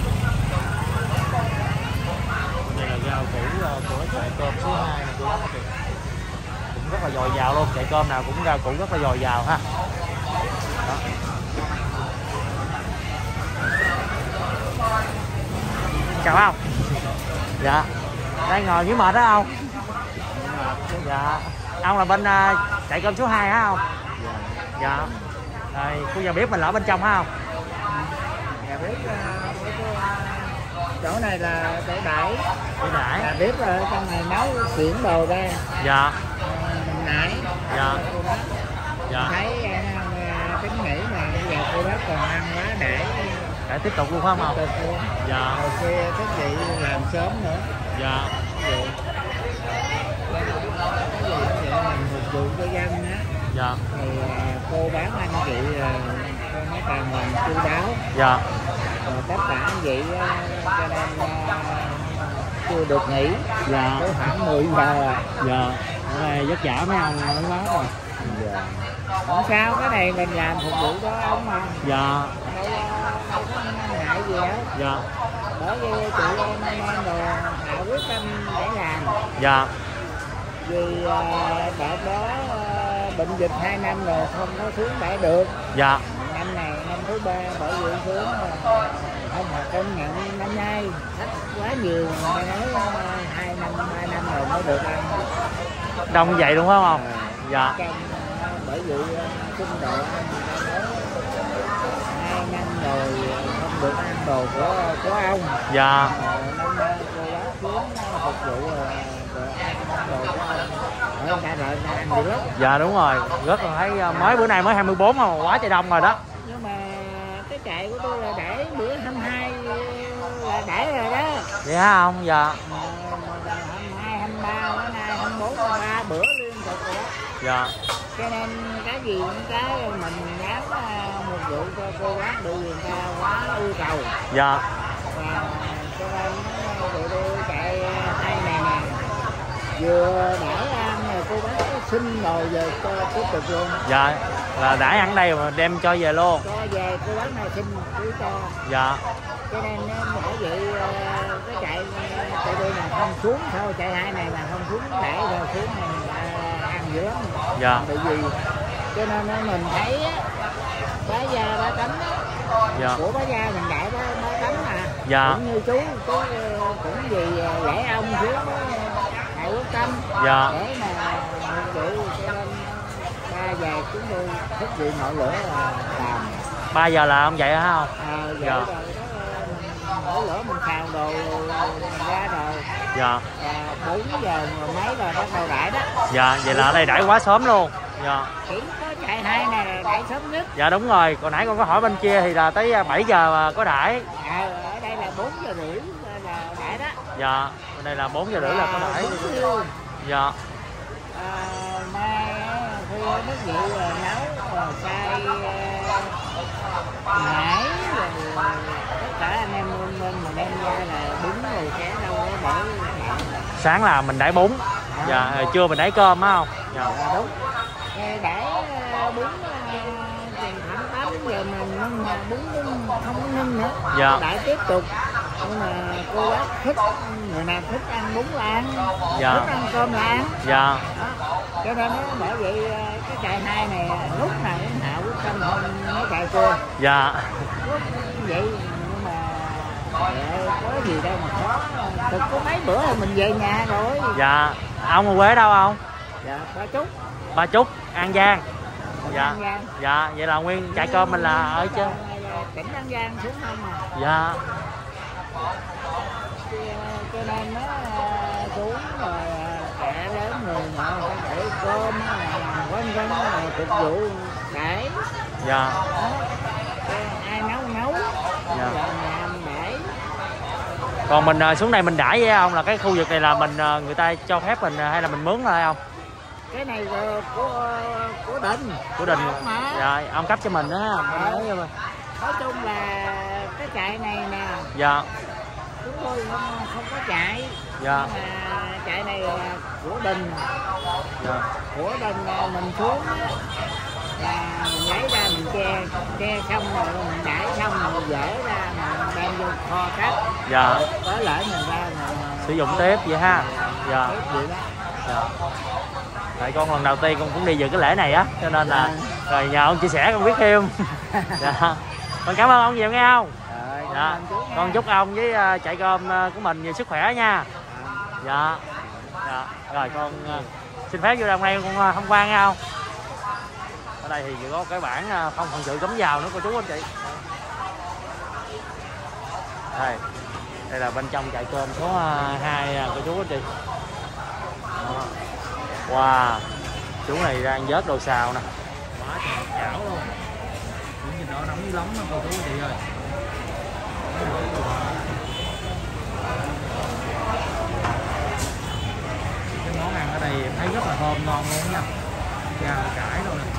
Đây là rau củ của chạy cơm số hai này của nó cũng rất là dồi dào luôn, chạy cơm nào cũng rau củ rất là dồi dào ha. Đó. Chào ông. Dạ. Đang ngồi với mệt đó không? Dạ. Ông là bên uh, chạy cơm số hai hả không? Dạ. Rồi khu nhà bếp mình ở bên trong hả không? Nhà bếp chỗ này là chỗ đãi. Chỗ đãi. Nhà bếp ở trong này nấu xuyển đồ ra. Dạ. Mình nãy. Dạ. Dạ. Thấy tính nghĩ mà bây giờ cô bác còn ăn quá để để tiếp tục luôn phải không? tiếp tục luôn. Dạ. Hồi xưa các chị làm sớm nữa. Dạ. Vậy. Cái gì sẽ mình phục vụ cho dân á. Dạ. Thì cô bán anh chị nó càng làm chu đáo. Dạ. Rồi tất cả anh chị cho nên chưa được nghỉ. Dạ. Tới khoảng mười giờ rồi. Dạ. Ở đây vất vả mấy ông mấy bác rồi. Dạ. Không sao, cái này mình làm phục vụ cho ông mà. Dạ. Đâu có ngại gì đâu. Dạ. Bởi vì chị em anh em rồi họ quyết tâm để làm. Dạ. Vì đợt đó bệnh dịch hai năm rồi không có xuống bãi được. Dạ. Năm này năm thứ ba bởi vì xuống không họ công nhận năm nay khách quá nhiều, người ta nói hai năm ba năm rồi mới được ăn. Đông vậy đúng không? À, dạ. Trong, bởi vì trung độ hai năm rồi không được ăn đồ của của ông. Dạ. Năm nay cô bác xuống phục vụ rồi ăn đồ của ông. Người ta rồi ta ăn được lắm. Dạ đúng rồi, rất là thấy mới bữa nay mới hai mươi bốn mà quá trời đông rồi đó. Nhưng mà cái chạy của tôi là để bữa hai mươi hai là để rồi đó. Vậy hả không? Dạ. hai mươi hai, hai mươi ba, bữa nay hai mươi bốn, hai mươi ba bữa liên tục rồi đó. Dạ. Cho nên cái gì cũng cái mình dám một vụ cho cô bác bị người ta quá yêu cầu. Dạ. Và cho nên tụi tôi chạy hai này nè, vừa để ăn rồi cô bác xin rồi về cho tiếp tục luôn. Dạ. Là đã ăn đây mà đem cho về luôn. Cho về cô bác này xin cứ cho. Dạ. Cho nên bởi vậy cái chạy tụi tôi là không xuống thôi, chạy hai này là không xuống để rồi xuống này ăn dữ lắm. Dạ. Tại vì cho nên mình thấy bá gia bá tánh dạ. của bá gia mình đại bá, bá tánh mà. Dạ. Cũng như chú, chú cũng vì lễ ông xuống đại quốc tâm. Dạ. Để mà phục vụ cho nên ba về chúng tôi thức dậy ngọn lửa là làm. ba giờ là ông dậy hả không? À, vậy dạ. rồi đó, ngọn lửa mình xào đồ mình ra rồi. Dạ. bốn giờ mấy rồi bắt đầu đãi đó. Dạ, vậy là ở đây đãi quá sớm luôn. Dạ. Chỉ có chạy hai này là đãi sớm nhất. Dạ đúng rồi, còn nãy con có hỏi bên kia thì là tới bảy giờ mà có đãi. À, ở đây là bốn giờ rưỡi là đãi đó. Dạ, bên đây là bốn giờ rưỡi là có đãi. Dạ. À, mai khi nước vị nấu cay nãy rồi tất cả anh em bên bên mà đem ra là bún rồi chả đâu có để. Sáng là mình đãi bún. Dạ, trưa mình đãi cơm á không? Dạ. À, đúng. Để bún tiền khoảng tám giờ mà nhưng mà bún không có ninh nữa. Dạ. Để tiếp tục. Nhưng mà cô bác thích, người nào thích ăn bún là ăn, dạ. thích ăn cơm là ăn. Dạ. Đó. Cho nên bởi vậy cái chạy hai này lúc nào cũng hảo quyết tâm hơn mấy chạy kia. Dạ. Lúc vậy nhưng mà có gì đâu mà khó. Thực có mấy bữa là mình về nhà rồi. Dạ. Ông ở quê đâu không? Dạ, Ba Chúc. Ba Chúc, An Giang. Dạ. An Giang. Dạ, vậy là nguyên chạy cơm mình là ở trên tỉnh An Giang xuống không à. Dạ. Cho nên nó xuống rồi trẻ lớn người nọ phải để cơm quanh quanh phục vụ để. Dạ. Ai nấu nấu. Dạ. Làm để. Còn mình xuống đây mình đãi với ông là cái khu vực này là mình người ta cho phép mình hay là mình mướn lại không? Cái này của của đình. Của đình. Mà. Dạ, ông cấp cho mình đó ha. Mình nói cho mình. Nói chung là cái chạy này nè. Dạ. Chúng tôi không không có chạy. Dạ. Nhưng mà chạy này là của đình. Dạ. Của đình mình xuống là mình lấy ra mình che che xong rồi mình đãi xong rồi dỡ ra mình đem vô kho cắt. Dạ. Có lợi mình ra mình sử dụng tiếp vậy ha. Dạ. Vậy đó. Dạ. Tại con lần đầu tiên con cũng đi dự cái lễ này á, cho nên là à. Rồi nhờ ông chia sẻ con biết thêm. Dạ. Con cảm ơn ông nhiều nghe không? Rồi, dạ. Con chúc ông với uh, chạy cơm uh, của mình nhiều sức khỏe nha. Dạ. Dạ. Rồi con uh, xin phép vô đồng này con uh, tham quan nghe không? Ở đây thì có cái bảng uh, không phận sự cấm vào nữa cô chú anh chị. Đây. Đây là bên trong chạy cơm số uh, hai uh, cô chú anh chị. Đó. Wow, chú này đang vớt đồ xào nè, quá trời chảo luôn. Những nhìn đó nóng dữ lắm cô chú anh chị ơi. Cái món ăn ở đây em thấy rất là thơm ngon luôn nha. Gà cải luôn nè.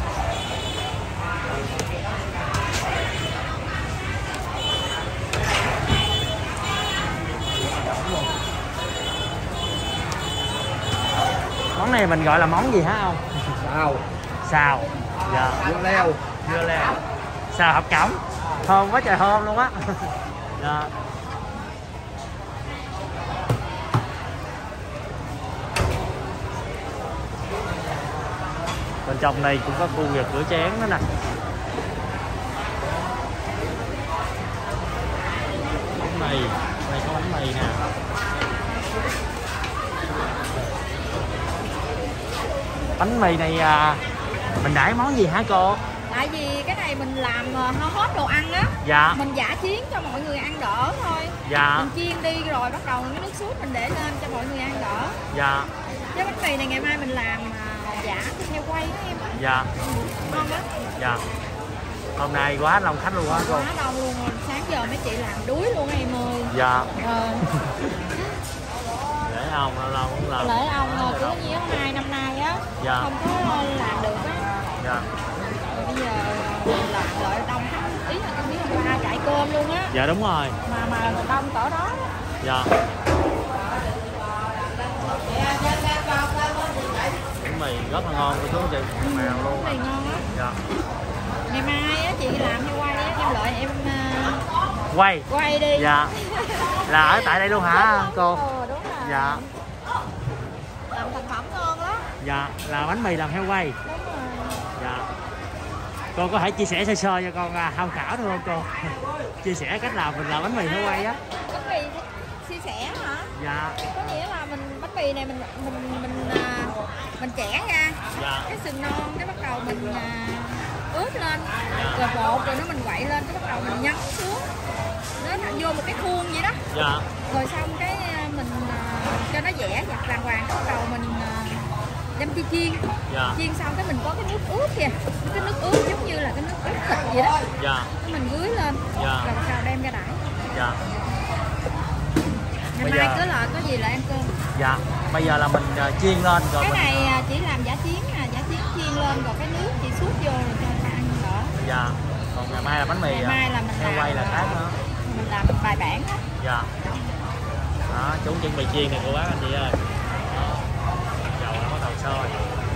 Món này mình gọi là món gì hả ông? Xào. Xào. Dạ. Dưa leo. Dưa leo. Xào hấp cẩm. Thơm quá trời thơm luôn á. Dạ. Bên trong này cũng có khu vực rửa chén nữa nè. Bánh mì, đây có bánh mì nè. Bánh mì này à, mình đãi món gì hả cô? Tại vì cái này mình làm hot đồ ăn á. Dạ. Mình giả chiến cho mọi người ăn đỡ thôi. Dạ. Mình chiên đi rồi bắt đầu cái nước súp mình để lên cho mọi người ăn đỡ. Dạ. Cái bánh mì này ngày mai mình làm giả thịt heo quay đó em. Dạ. Ngon đó. Dạ. Hôm nay quá đông khách luôn á cô. Quá đông luôn rồi. Sáng giờ mấy chị làm đuối luôn em ơi. Dạ. Ờ. Để ông lâu lâu cũng làm. Lễ ông cứ như tháng hai năm nay á. Dạ. Không có làm được á. Dạ. Rồi bây giờ làm đợi đông khách. Ý là không biết hôm qua chạy cơm luôn á. Dạ đúng rồi. Mà mà đông cỡ đó. Dạ. Bánh mì rất là ngon cô chú chị. Mèo luôn. Bánh mì ngon á. Dạ. Ngày mai á chị làm heo quay á em lợi em uh, Quay. quay đi. Dạ. Là ở tại đây luôn hả cô? Ừ đúng rồi. Dạ. Làm thành phẩm ngon lắm. Dạ, là bánh mì làm heo quay. Đúng rồi. Dạ. Cô có thể chia sẻ sơ sơ cho con à, tham khảo được không cô? Chia sẻ cách làm mình làm bánh mì heo quay á. Bánh mì chia sẻ hả? Dạ. Có nghĩa là mình bánh mì này mình mình mình à, mình chẻ ra. Dạ. Cái sừng non cái bắt đầu mình à, ướp lên. Dạ. Rồi bột rồi nó mình quậy lên cái bắt đầu mình nhấn xuống. Nó vô một cái khuôn vậy đó. Dạ. Rồi xong cái mình à, cho nó dẻ giặt đàng hoàng cái bắt đầu mình à, đem chi chiên. Dạ. Chiên xong cái mình có cái nước ướp kìa. Cái nước ướp giống như là cái nước ướp thịt vậy đó. Dạ. Cái mình rưới lên. Dạ. Rồi sau đem ra đãi. Dạ. Ngày Bây mai giờ- cứ là có gì là em cơm. Dạ. Bây giờ là mình à, chiên lên rồi Cái mình. này à, chỉ làm giả chiến à, giả chiến chiên lên rồi cái nước chị suốt vô rồi cho người ta ăn đỡ. Dạ. Còn ngày mai là bánh mì Ngày à, mai là mình heo làm quay là à, khác nữa. Mình làm bài bản á. Dạ. Đó, chú chuẩn bị chiên này cô bác anh chị ơi. Đó. Dầu nó bắt đầu sôi.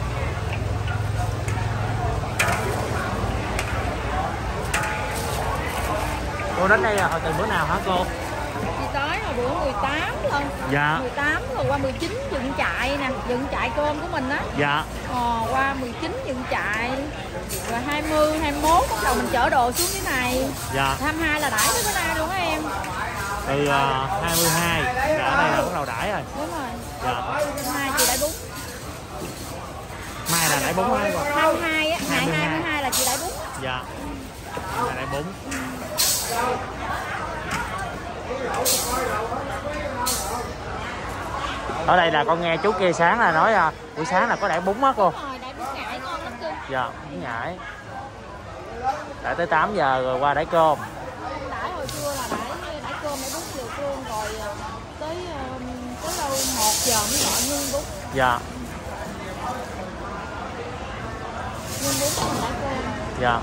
Cô đến đây là hồi từ bữa nào hả cô? Chị tới hồi bữa mười tám lần. Dạ. mười tám rồi qua mười chín dựng trại nè, dựng trại cơm của mình á. Dạ. Ờ, qua mười chín dựng trại. Rồi hai mươi, hai mươi mốt bắt đầu mình chở đồ xuống cái này. Dạ. hai mươi hai là đãi tới bữa nay luôn á em. Từ uh, hai mươi hai là ở đây là bắt đầu đãi rồi. Đúng rồi. Dạ. hai mươi hai chị đãi bún. Mai là đãi bún á cô. hai mươi hai á, ngày hai mươi hai. hai mươi hai là chị đãi bún. Dạ. Là đãi bún. Ở đây là con nghe chú kia sáng là nói à, buổi sáng là có đãi bún á cô. Đúng rồi, đãi bún ngải ngon lắm cưng. Dạ, bún ngải. Đãi tới tám giờ rồi qua đãi cơm. Đãi hồi trưa là đãi đãi cơm đãi bún chiều cơm rồi ờ, tới ờ, tới đâu một giờ mới gọi nguyên bún. Dạ. Nguyên bún rồi mình đãi cơm. Dạ.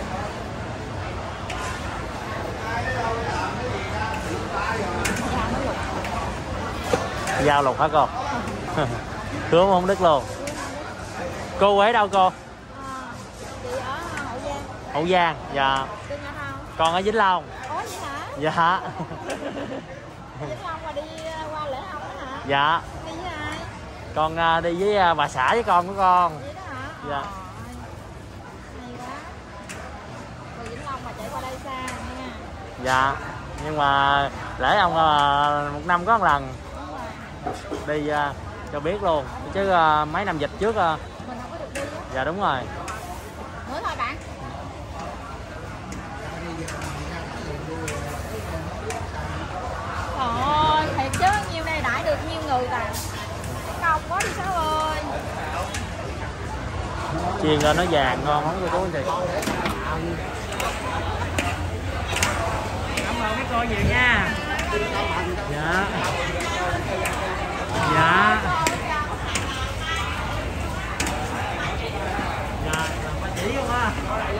Dạ nó lục. Dao lục hả cô? Cướm không đứt luôn. Cô ở đâu cô? À, chị ở Hậu Giang. Hậu Giang. Dạ. Cưng ở đâu? Con ở Vĩnh Long. Ủa vậy hả? Dạ. Vĩnh Long mà đi ờ, qua lễ ông đó hả? Dạ. Đi với ai? Con à, đi với à, bà xã với con của con. Vậy đó hả? Dạ. Ờ, hay quá. Từ Vĩnh Long mà chạy qua đây xa nha. Dạ. Nhưng mà lễ ông à, một năm có một lần. Đúng rồi. Đi à, cho biết luôn. Chứ à, mấy năm dịch trước à, Mình không có được đi á. dạ đúng rồi. Nữa thôi bạn. Trời ơi, thiệt chứ nhiêu đây đãi được nhiêu người ta. Công quá đi Sáu ơi. Chiên lên nó vàng ngon lắm cô chú anh chị. Cảm ơn mấy cô nhiều nha. Dạ. Dạ. Dạ, làm bác chỉ không ha.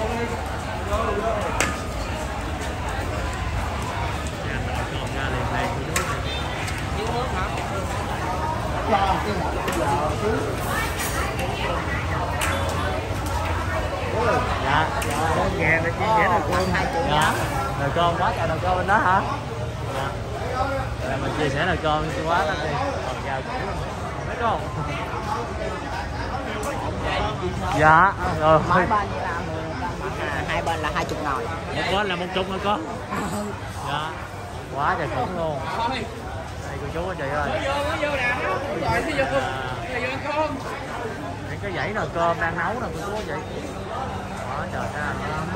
Dạ, còn ra liền đây của chú. Dạ, dạ, con gà để chia sẻ nồi cơm. Dạ, nồi cơm quá trời nồi cơm bên đó hả? Dạ. Rồi mình chia sẻ nồi cơm cho quá đó đi. Còn gà cũ mấy con. Dạ, rồi. Mỗi bên như là mười con, hai bên là hai chục nồi. Một bên là một chục nồi con. Dạ. Quá trời khủng luôn. Đây cô chú anh chị ơi. Những cái dãy nồi cơm đang nấu nè cô chú anh chị. Quá trời ha.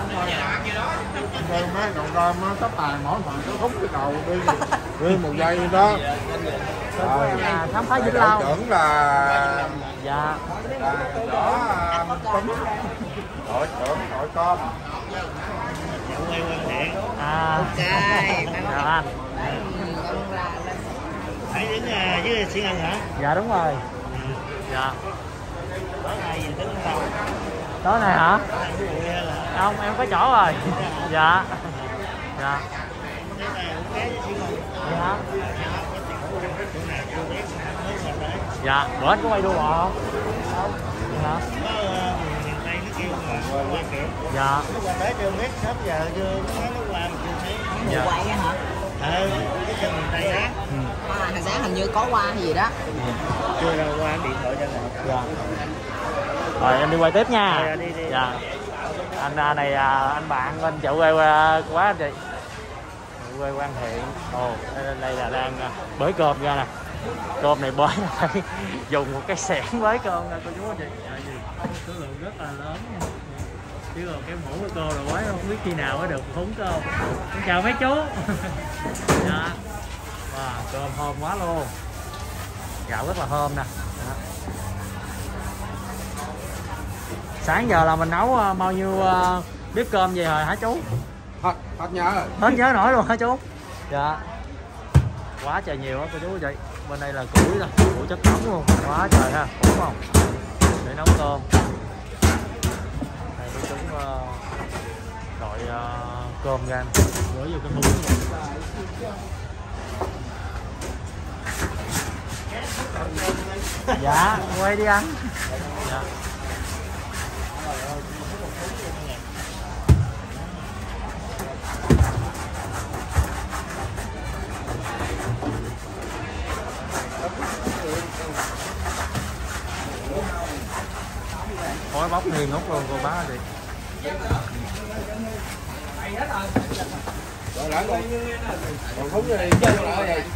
Cơm á, còn cơm á, sắp tài mỗi phần nó hút cái đầu đi. Nguyên một giây đó. Rồi. À, khám phá Vĩnh Long. Đội trưởng là Dạ. đó Tuấn. Đội trưởng đội cơm. À. Ok. Chào anh. Hãy đứng dưới Xuyên Ân hả? Dạ đúng rồi. Dạ. Tối nay gì tính đâu? Tối này hả? Không, em có chỗ rồi. Dạ. Dạ. Dạ. Dạ, bữa anh có quay đua bò không? Không. Hả? Miền Tây nó kêu mà qua kịp. Dạ. Nó qua tới chưa biết sớm giờ chưa nó nó qua mà chưa thấy. Dạ. Quay á hả? Ờ, cái sân miền Tây á. Ừ. À, hồi sáng hình như có qua gì đó. Chưa đâu qua điện thoại cho này. Dạ. Rồi em đi quay tiếp nha. Rồi, đi, đi. Dạ. Anh à, này à, anh bạn bên chợ quê qua quá anh chị. Quê Quan Thiện. Ồ, đây, đây là đang à, bới cơm ra nè. Cơm này bới là phải dùng một cái xẻng bới cơm nè cô chú anh chị. Dạ, gì? Số lượng rất là lớn nha. Chứ còn cái mũ của cô là quá không biết khi nào mới được húng cơm. Xin chào mấy chú. Dạ. Wow, cơm thơm quá luôn. Gạo rất là thơm nè. Dạ. Sáng giờ là mình nấu uh, bao nhiêu uh, bếp cơm về rồi hả chú? Hết, hết nhớ rồi. Hết nhớ nổi luôn hả chú? Dạ. Quá trời nhiều á cô chú chị. Bên đây là củi nè, củi chất nóng luôn. Quá trời ha, đúng không? Để nấu cơm. Đây cô chú uh, gọi uh, cơm ra gửi vô cái thúng luôn. Dạ, quay đi anh. Dạ. Khói bốc nghi ngút luôn cô bác chị. Rồi lại còn còn thúng đi chơi lại vậy.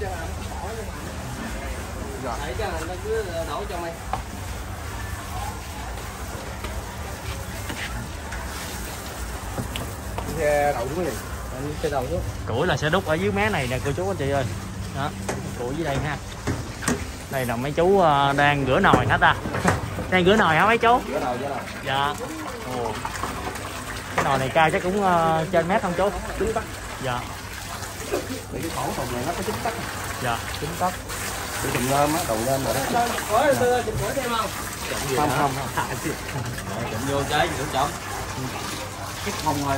Rồi. Để cho nó cứ đổ cho mày. Xe đậu xuống liền. Xe đậu xuống. Củi là sẽ đút ở dưới mé này nè cô chú anh chị ơi. Đó, củi dưới đây ha. Đây là mấy chú đang rửa nồi hả ta? Đang rửa nồi hả mấy chú? Rửa nồi, rửa nồi. Dạ. Ồ. Cái nồi này cao chắc cũng uh, trên mét không chú? Chín tấc. Dạ. Để cái khổ thùng này nó có chín tấc. Dạ, chín tấc. Cái thùng rơm á, đầu rơm rồi đó. Ủa, đưa chụp mũi thêm không? Không, không, không. Chụp vô trái gì cũng chọn. Cái không thôi.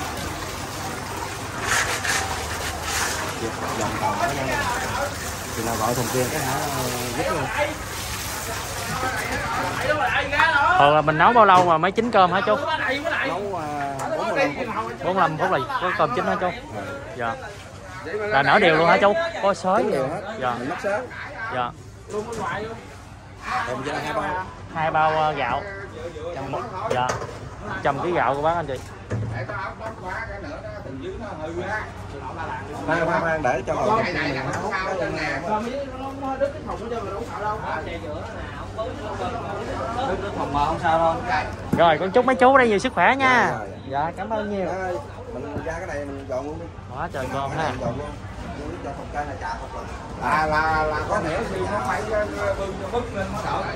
Dòng tàu đó nha. Thì nào gọi thùng kia cái hả rất luôn. Ờ là mình nấu bao lâu mà mới chín cơm hả chú? Nấu bốn mươi lăm phút. bốn mươi lăm phút là có cơm chín hả chú? Dạ. Là nở đều luôn hả chú? Có xới Đều đều hết. Dạ. Mình mắc sớm. Dạ. Còn hai bao. Hai bao uh, gạo. Dạ. Trăm ký gạo của bác anh chị. Khoan khoan khoan để cho ngồi mình nấu cái phòng mà không sao đâu. Rồi con chúc mấy chú đây nhiều sức khỏe nha. Dạ cảm ơn nhiều. Mình ra cái này mình dọn luôn đi. Quá trời cơm ha. Cho phòng cây này chả không là là là có nghĩa gì nó phải bưng cho bức lên nó đỡ.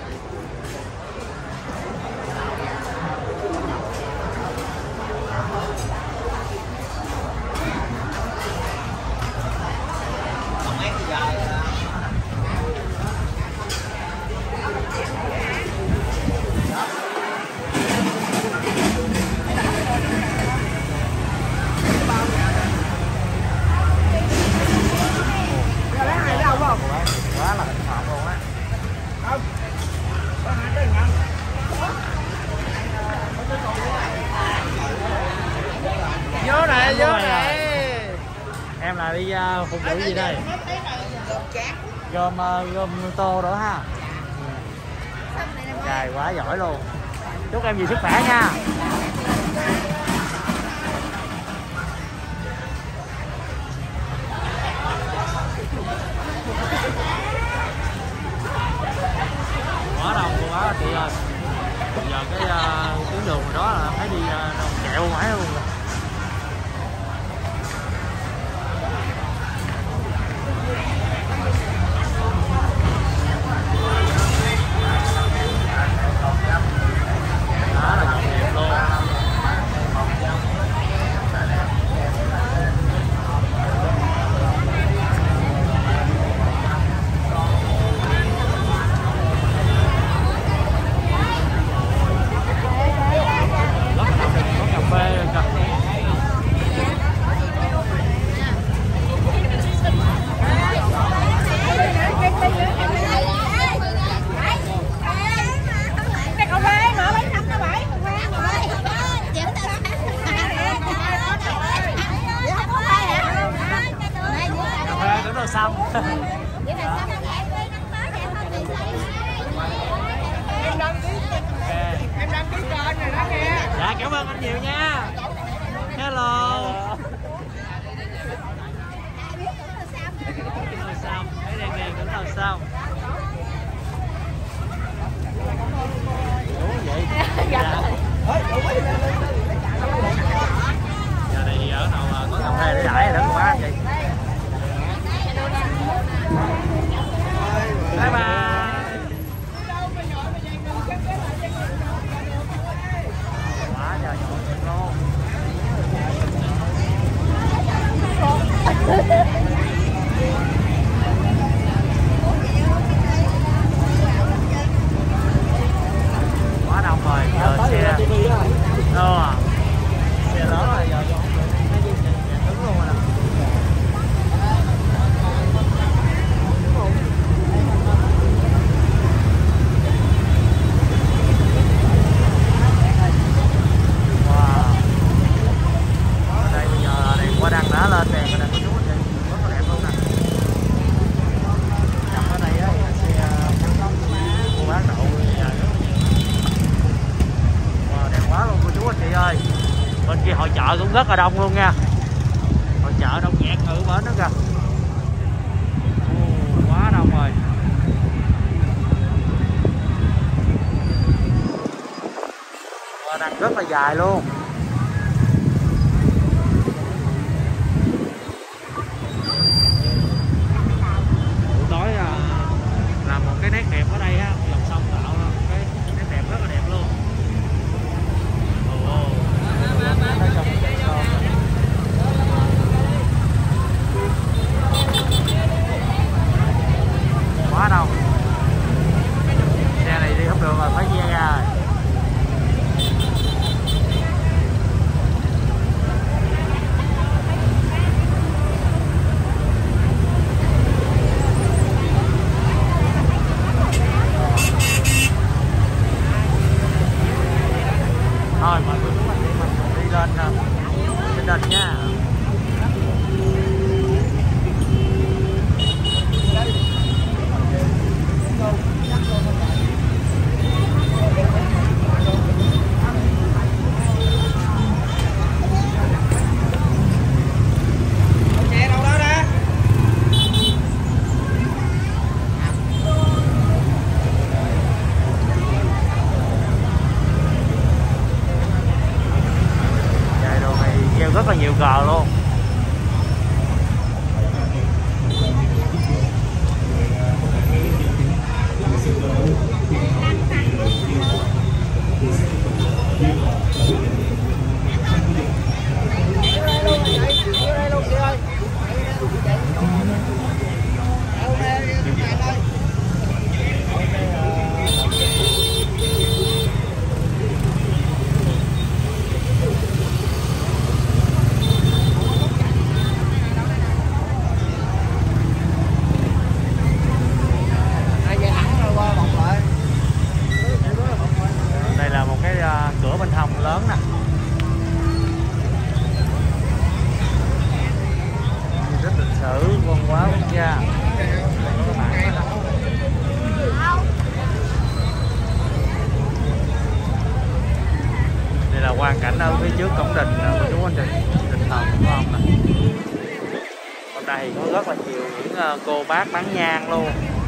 vô này. Em là đi uh, phục vụ gì đây? Gom uh, gom tô đó ha. Trời quá giỏi luôn. Chúc em nhiều sức khỏe nha. Quá đông quá anh chị ơi. Giờ cái uh, tuyến đường đó là phải đi uh, kẹo mãi luôn. Đó là nhộn nhịp luôn. Xong. Em đăng ký em đăng ký kênh này đó nghe. Dạ cảm ơn anh nhiều nha. Hello. Xong, thấy đèn đèn cũng là xong. Đúng vậy. Dạ. Giờ này ở nào có cà phê để đãi nữa quá vậy. Bye bye. Quá trời nhộn nhịp luôn. Quá đông rồi, giờ xe đâu à? Xe lớn rồi giờ không được, đứng luôn rồi nè. Qua đằng đã lên đèn và đèn của chú anh chị rất là đẹp luôn nè. Dọc ở đây á xe mua bán đậu dài rất là nhiều. Wow, đẹp quá luôn cô chú anh chị ơi. Bên kia hội chợ cũng rất là đông luôn nha. Hội chợ đông nghẹt ở bến đó kìa. Oh, quá đông rồi. Qua đằng rất là dài luôn. Cái nét đẹp ở đây ha, dòng sông tạo cái nét đẹp rất là đẹp luôn. Ồ, quá đông. Xe này đi không được rồi, phải chia ra rồi. Thôi mời cô chú anh chị mình cùng đi lên trên đền nha. Rất là nhiều cờ luôn. cửa bên hông lớn nè. Quang cảnh ở phía trước cổng đình của chú anh chị, đình thờ của ông nè. Hôm nay thì có rất là nhiều những cô bác bán nhang luôn.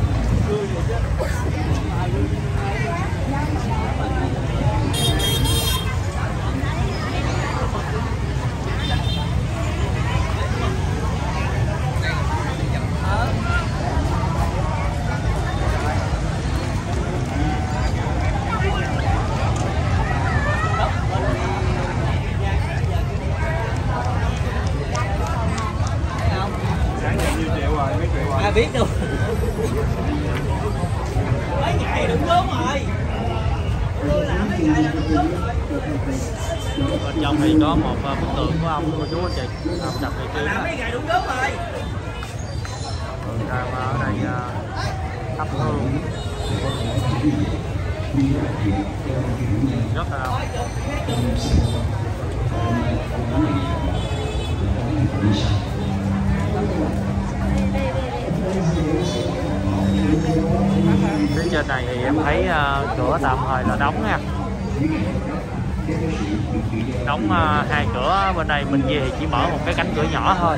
Ai biết đâu. Mấy ngày đúng đúng rồi. Tôi làm mấy ngày là đúng đúng rồi. Bên trong thì có một bức tượng của ông cô chú anh chị, ông đặt này kia. Làm mấy ngày đúng đúng rồi. Ra ở đây thắp hương rất là đông. Phía trên này thì em thấy uh, cửa tạm thời là đóng nha, đóng uh, hai cửa. Bên đây bên kia thì chỉ mở một cái cánh cửa nhỏ thôi.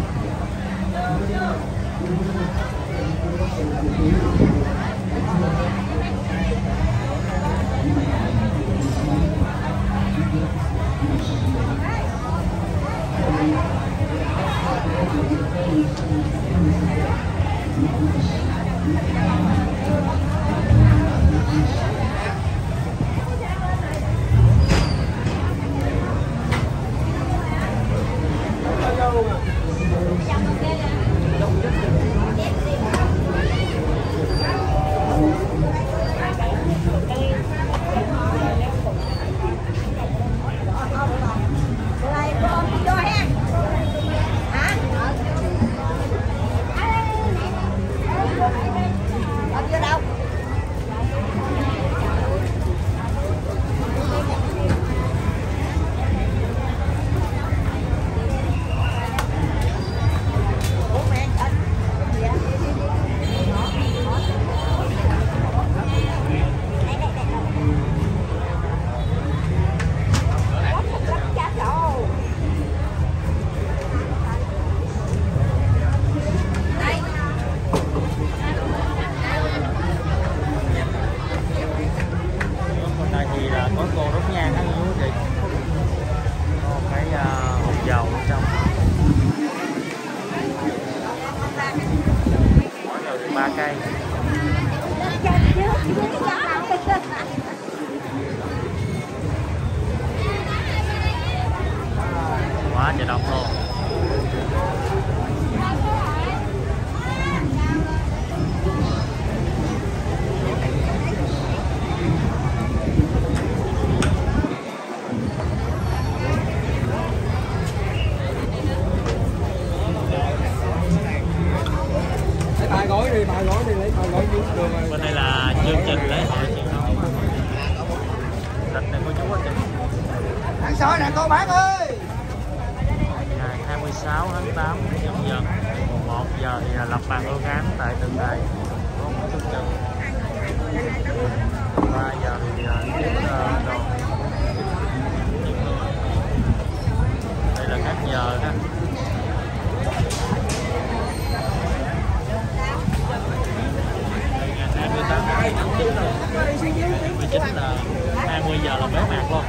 ba cây. Quá trời đông luôn. Bài gói đi, bài gói đi, lấy bài gói dưới đường rồi. Bên đây là chương trình lễ hội truyền thống. Lịch này cô chú anh chị. Ăn xôi nè cô bác ơi. Ngày hai mươi sáu tháng tám nhân dân mùng một giờ thì là lập bàn hương án tại tượng đài có một chương trình. ba giờ thì tiếp đoàn. Đây là các giờ ha. hai mươi tám tháng chín rồi. hai mươi chín là hai mươi giờ là bế mạc luôn.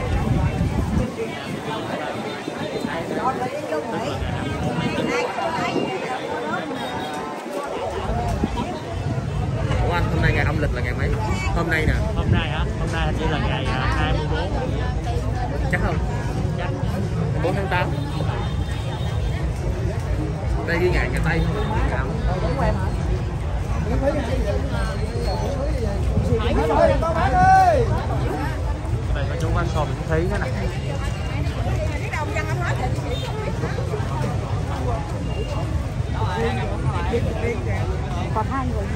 Ủa anh, hôm nay ngày âm lịch là ngày mấy? Hôm nay nè. Hôm nay hả? Hôm nay hình như là ngày hai mươi bốn. Chắc không? Chắc. bốn tháng tám. Đây ghi ngày ngày Tây không? Ngày âm. Cái này có chú ăn sò miễn phí nữa nè. Còn hai người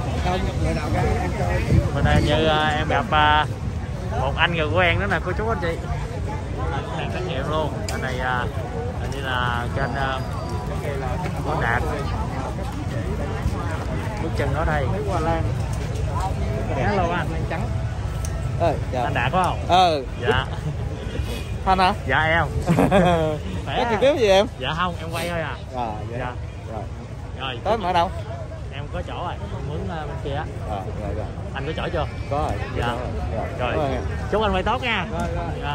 Bên đây như uh, em gặp uh, một anh người quen nữa nè cô chú anh chị. Hàng trách nhiệm luôn. Anh này uh, hình như là trên uh, của Đạt. Bước chân ở đây. Hoa lan. Hello anh. Trắng. Ơi, dạ. Anh Đạt có không? Ờ. Dạ. Thanh hả? Dạ em. Có chi kiếm gì em? Dạ không, em quay thôi à. Rồi, dạ. Dạ. Rồi. Rồi. Tới em ở đâu? Em có chỗ rồi, mướn uh, bên kia á. Rồi, rồi, rồi. Anh có chỗ chưa? Có rồi. Dạ. Rồi. Rồi. Rồi. Chúc anh quay tốt nha. Rồi, rồi. Dạ.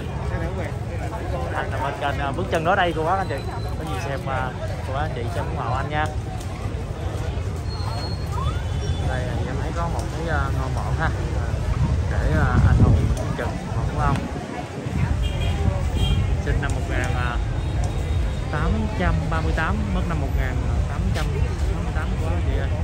Anh nằm bên kênh uh, bước chân đó đây cô bác anh chị. Có gì xem uh, cô bác anh chị xem ủng hộ anh nha. Đây em thấy có một cái uh, ngôi mộ ha. Để uh, anh hùng Trần đúng không? Sinh năm một nghìn tám trăm ba mươi tám, mất năm một nghìn tám trăm sáu mươi tám quá chị ơi.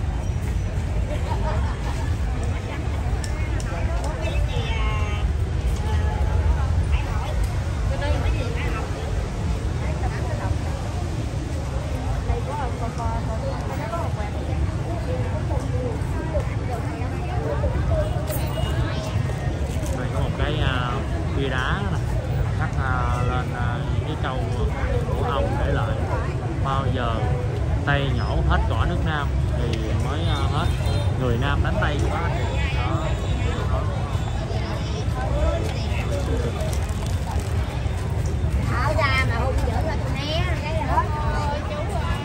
Đây có một cái uh, bia đá này, khắc uh, lên uh, cái câu của ông để lại: bao giờ Tây nhổ hết cỏ nước Nam thì mới uh, hết người Nam đánh Tây của anh chị. Đó. Đó. Thở ra mà hung dữ là tôi né cái là hết rồi chú ơi.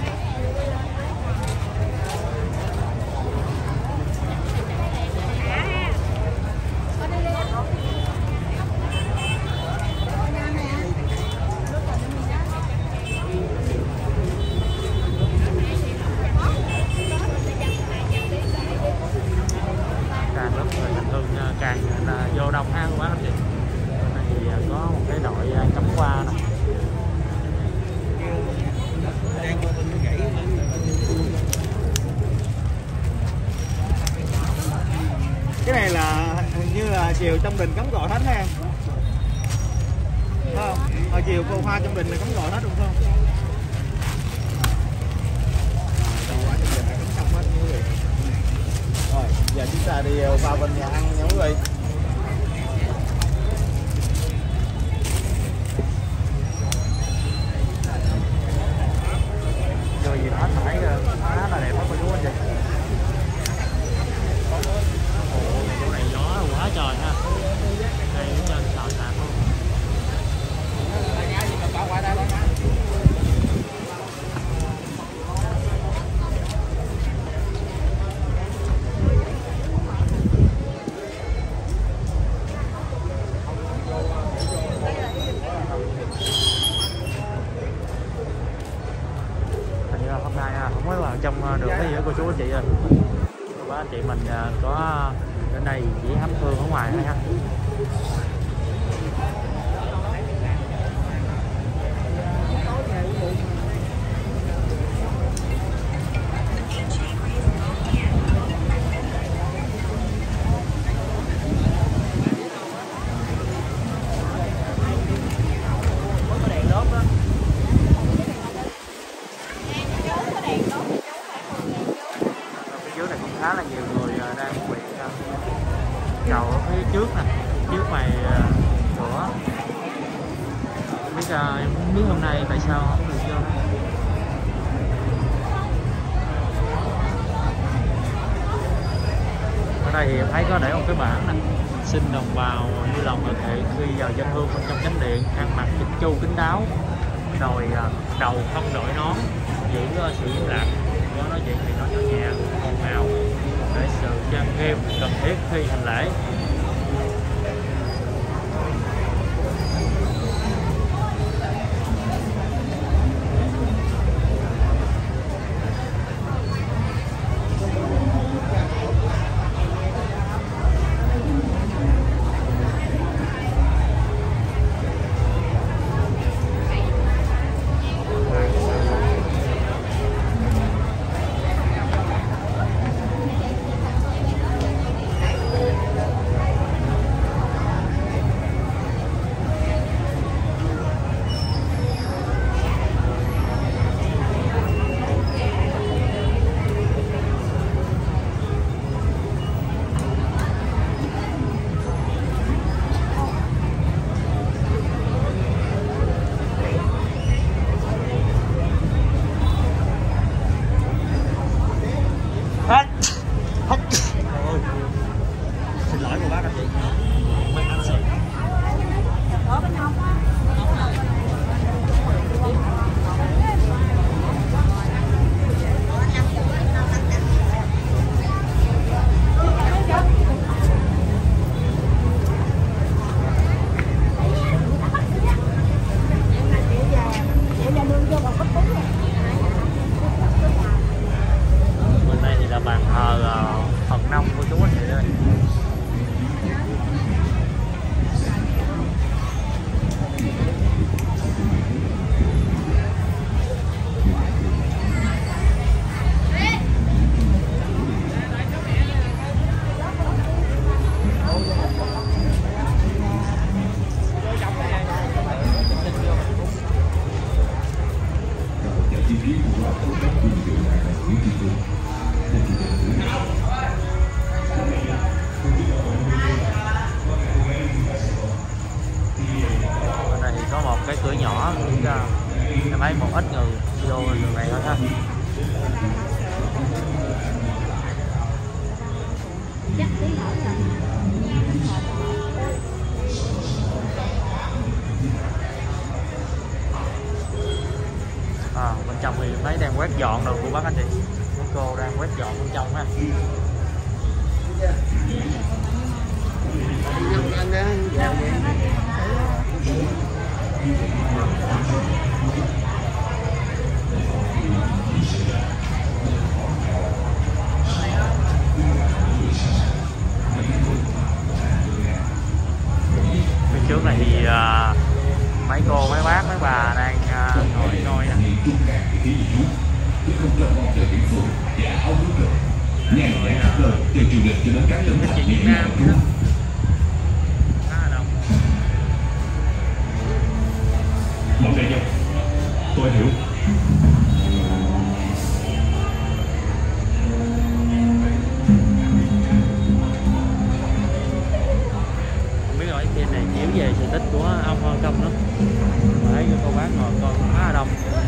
Càng lúc người bình thường càng là vô đông ha quá anh chị. Thì có một cái đội cắm qua nè. Cái này là hình như là chiều trong đình cắm gọi hết ha. Phải không? Hồi chiều cô Hoa trong đình là cắm gọi hết đúng không? Rồi, giờ chúng ta đi vào bên nhà ăn nha quý vị. Rồi gì đó phải khá là đẹp lắm cô chú anh chị. Ồ, chỗ này gió quá trời ha. Đây ở trên sàn sạt luôn. Hôm nay không mới vào trong được cái gì đó cô chú anh chị ơi. Cô anh chị mình có đến đây chỉ hấp hương ở ngoài thôi ha. Khá là nhiều người đang nguyện cầu ở phía trước nè, trước ngoài cửa. Không biết em không biết hôm nay tại sao không được vô. Ở đây thì em thấy có để một cái bảng nè: xin đồng bào như lòng thực hiện khi vào dân hương bên trong chánh điện ăn mặc chỉnh chu kín đáo, rồi đầu không đội nón, giữ sự im lặng, có nói chuyện thì nói nhỏ nhẹ, ồn ào, để sự trang nghiêm cần thiết khi hành lễ. Xin lỗi cô bác anh chị. Mấy anh chị. quét dọn rồi cô bác anh chị. Các cô đang quét dọn bên trong ha. Bên trước này thì uh, mấy cô, mấy bác, mấy bà đang uh, ngồi ngồi nè. Ngày ngày khắp nơi từ du lịch cho đến các tỉnh thành miền Nam. Một đại nhân, tôi hiểu. Không biết ở trên này chiếu về sự tích của ông Hoa Công đó. Thấy cô bác ngồi con khá là đông.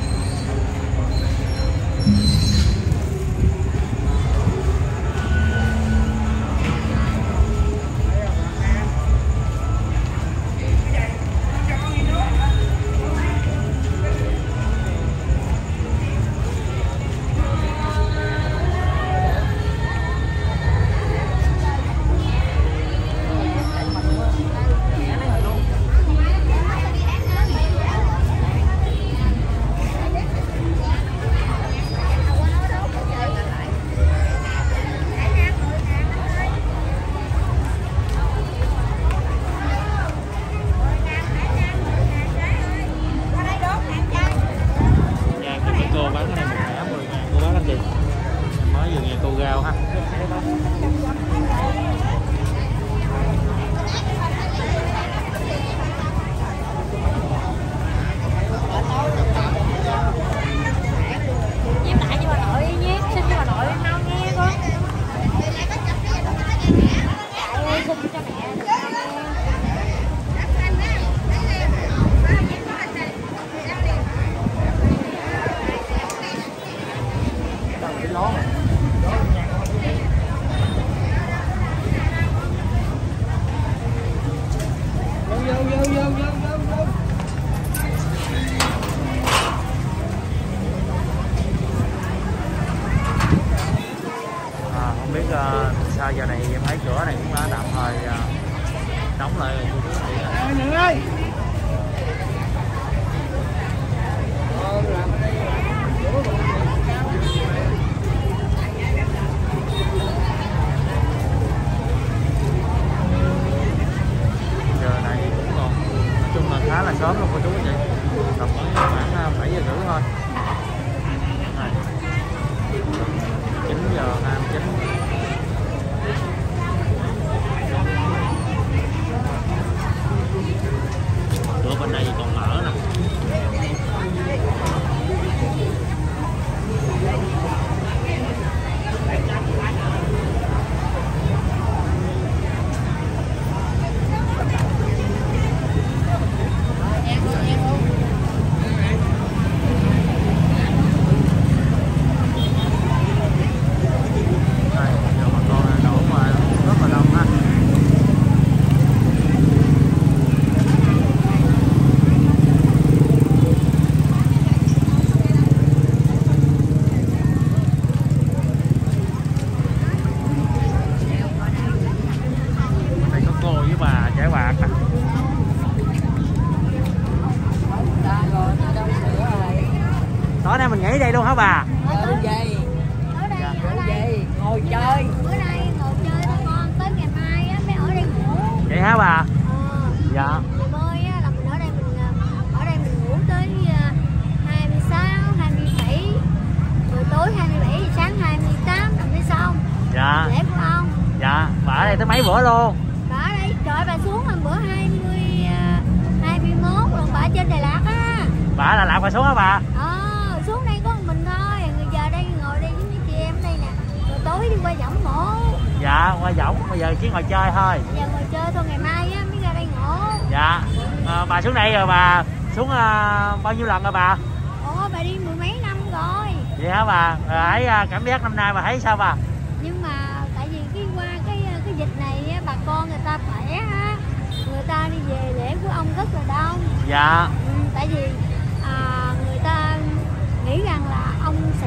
Sao giờ này em thấy cửa này cũng đã tạm thời đóng lại rồi. Nương ơi. Giờ này cũng còn, nói chung là khá là sớm luôn cô chú anh chị, tầm khoảng bảy giờ rưỡi thôi. Này, chín giờ hai mươi chín. Cửa bên đây còn mở nè. Tối nay mình nghỉ đây luôn hả bà? Ở đây, ở đây, ở đây ngồi chơi. Bữa nay ngồi chơi thôi con, tới ngày mai á mới ở đây ngủ. Vậy hả bà? Ờ. Dạ. Ngày mai á là mình ở đây mình ở đây mình ngủ tới hai mươi sáu, hai mươi bảy, rồi tối hai mươi bảy, sáng hai mươi tám rồi mới xong. Dạ. Lễ của ông. Dạ. Bà ở đây tới mấy bữa luôn? Bà ở đây, trời ơi, bà xuống lần bữa hai mươi, hai mươi mốt lần bà ở trên Đà Lạt á. Bà ở Đà Lạt bà xuống hả bà? Ờ, xuống đây có một mình thôi, người giờ đây ngồi đây với mấy chị em đây nè, rồi tối đi qua Võng ngủ. Dạ, qua Võng, bây giờ chỉ ngồi chơi thôi. Giờ ngồi chơi thôi, ngày mai á mới ra đây ngủ. Dạ, à, bà xuống đây rồi bà xuống à, bao nhiêu lần rồi bà? Ủa, bà đi mười mấy năm rồi. Vậy hả bà? Rồi thấy à, cảm giác năm nay bà thấy sao bà? Nhưng mà tại vì cái qua cái cái dịch này á, bà con người ta khỏe á, người ta đi về lễ của ông rất là đông. Dạ. Ừ, tại vì à, người ta nghĩ rằng là ông sẽ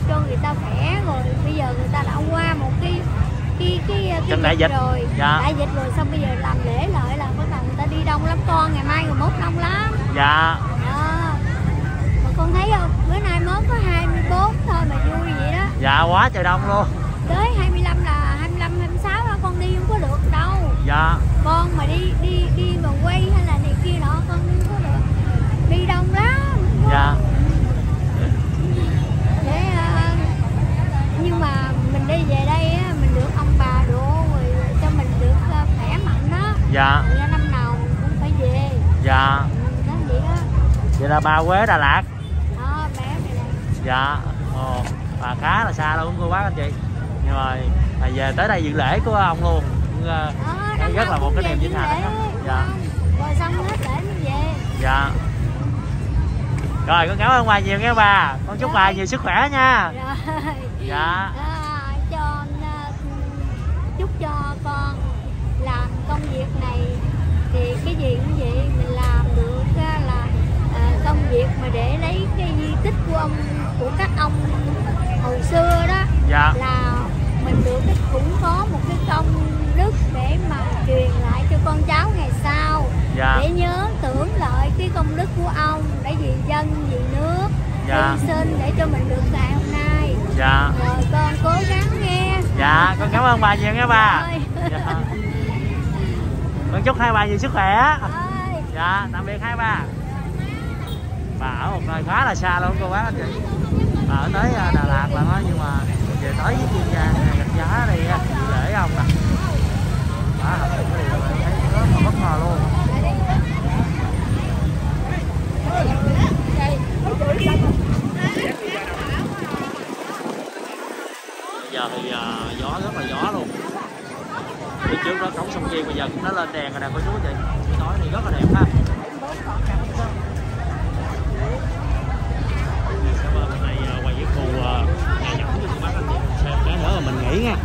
cho người ta khỏe, rồi bây giờ người ta đã qua một cái cái cái, cái Trong đại dịch rồi, dạ. đại dịch rồi xong bây giờ làm lễ lại là bắt đầu người ta đi đông lắm con, ngày mai ngày mốt đông lắm. Dạ. Đó. Mà con thấy không, bữa nay mới có hai mươi bốn thôi mà vui vậy đó. Dạ quá trời đông luôn. Tới hai mươi lăm là hai mươi lăm hai mươi sáu đó con đi không có được đâu. Dạ. Con mà đi đi đi mà quay hay là này kia đó con đi không có được. Đi đông lắm. Dạ. Để uh, nhưng mà mình đi về đây á, mình được ông bà đồ rồi cho mình được uh, khỏe mạnh đó. Dạ. Ra năm nào mình cũng phải về. Dạ. Đó vậy đó. Vậy là bà quê Đà Lạt. Đó, bé này nè. Dạ. Ồ, bà khá là xa luôn cô bác anh chị. Nhưng mà à, về tới đây dự lễ của ông luôn. Cũng, Đó, uh, rất là một cái niềm vinh hạnh đó. Dạ. Rồi xong hết lễ mới về. Dạ. Rồi con cảm ơn bà nhiều nha bà. Con chúc bà nhiều sức khỏe nha. Rồi. Dạ. À, cho uh, chúc cho con làm công việc này thì cái gì cũng vậy, mình làm được uh, là uh, công việc mà để lấy cái di tích của ông của các ông hồi xưa đó. Dạ. Là mình được cái cũng có một cái công đức để mà truyền lại cho con cháu ngày sau. Dạ. Để nhớ tưởng lại cái công đức của ông để vì dân vì nước. Dạ. Hy sinh để cho mình được ngày hôm nay. Dạ. Rồi con cố gắng nghe. Dạ, con cảm ơn bà nhiều nha bà. Dạ. Con chúc hai bà nhiều sức khỏe. Rồi. Dạ, tạm biệt hai bà. Bà ở một nơi khá là xa luôn cô bác anh chị. Bà ở tới Đà Lạt là thôi, nhưng mà về tới với Kiên Giang Gạch Giá đây để ông nè. Đó, cái điều này thấy rất là bất ngờ luôn. Bây giờ thì uh, gió rất là gió luôn. Phía trước đó cống sông Kiên bây giờ cũng đã lên đèn rồi nè cô chú chị. Buổi tối này rất là đẹp ha. Cảm ơn hôm nay uh, quay với khu uh, nhà nhẫn cho cô bác anh chị mình xem cái nữa mà mình nghỉ nha.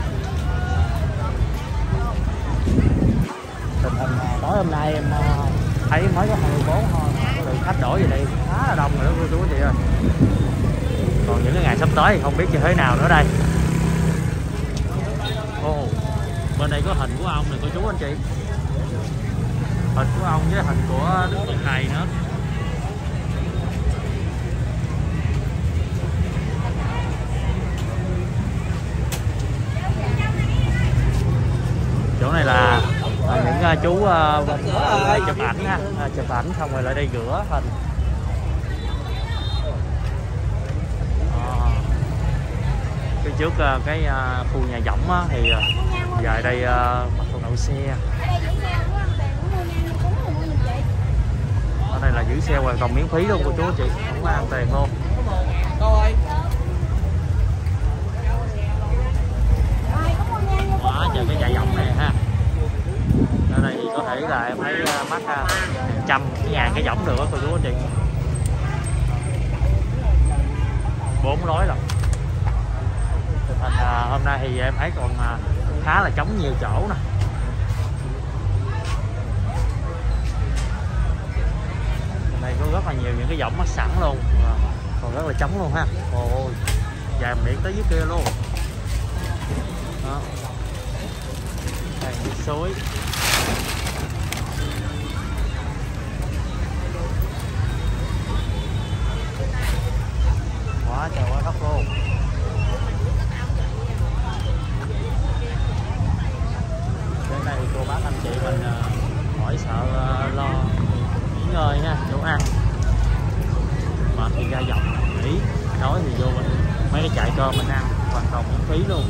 Tình hình uh, tối hôm nay em uh, thấy mới có hai mươi bốn thôi, có lượng khách đổ về đây khá là đông rồi đó cô chú anh chị ơi. Còn những cái ngày sắp tới thì không biết như thế nào nữa đây. Ồ, bên đây có hình của ông này cô chú anh chị. Hình của ông với hình của Đức Phật Thầy nữa. Chỗ này là, là những uh, chú uh, lại chụp ảnh ha, uh, chụp ảnh xong rồi lại đây rửa hình. Phía trước uh, cái uh, khu nhà võng á, thì uh, giờ đây uh, mặt đậu xe. Ở đây là giữ xe hoàn toàn miễn phí luôn cô chú chị, không có ăn tiền luôn. Đó, chờ cái nhà võng này ha. Ở đây thì có thể là em thấy uh, mắc uh, trăm ngàn cái võng được đó cô chú chị. Bốn lối rồi. Thành à, hôm nay thì em thấy còn à, khá là trống nhiều chỗ nè. Đây có rất là nhiều những cái võng mắc sẵn luôn, à, còn rất là trống luôn ha. Ôi, dài miệng tới dưới kia luôn. Đó. Đây nước suối. Quá trời quá đất luôn. Đến đây cô bác anh chị mình khỏi sợ lo nghỉ ngơi ha, chỗ ăn mà thì ra dọc nghỉ, đói thì vô mình mấy cái chạy cơm mình ăn hoàn toàn miễn phí luôn.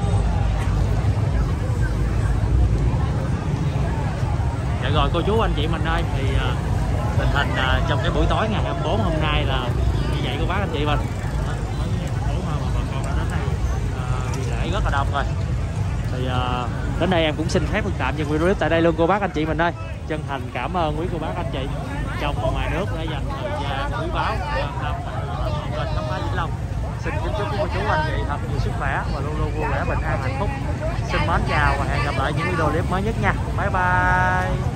Dạ rồi cô chú anh chị mình ơi, thì uh, tình hình uh, trong cái buổi tối ngày hai mươi bốn hôm nay là như vậy cô bác anh chị mình. Mấy ngày hai mươi bốn mà bà con đã đến đây uh, đi lễ rất là đông rồi. Thì uh, đến đây em cũng xin phép được tạm dừng video clip tại đây luôn cô bác anh chị mình ơi. Chân thành cảm ơn quý cô bác anh chị trong và ngoài nước đã dành thời gian quý báu quan tâm kênh Khám Phá Vĩnh Long. Xin kính chúc cô chú anh chị thật nhiều sức khỏe và luôn luôn vui vẻ bình an hạnh phúc. Xin mến chào và hẹn gặp lại những video clip mới nhất nha. Bye bye.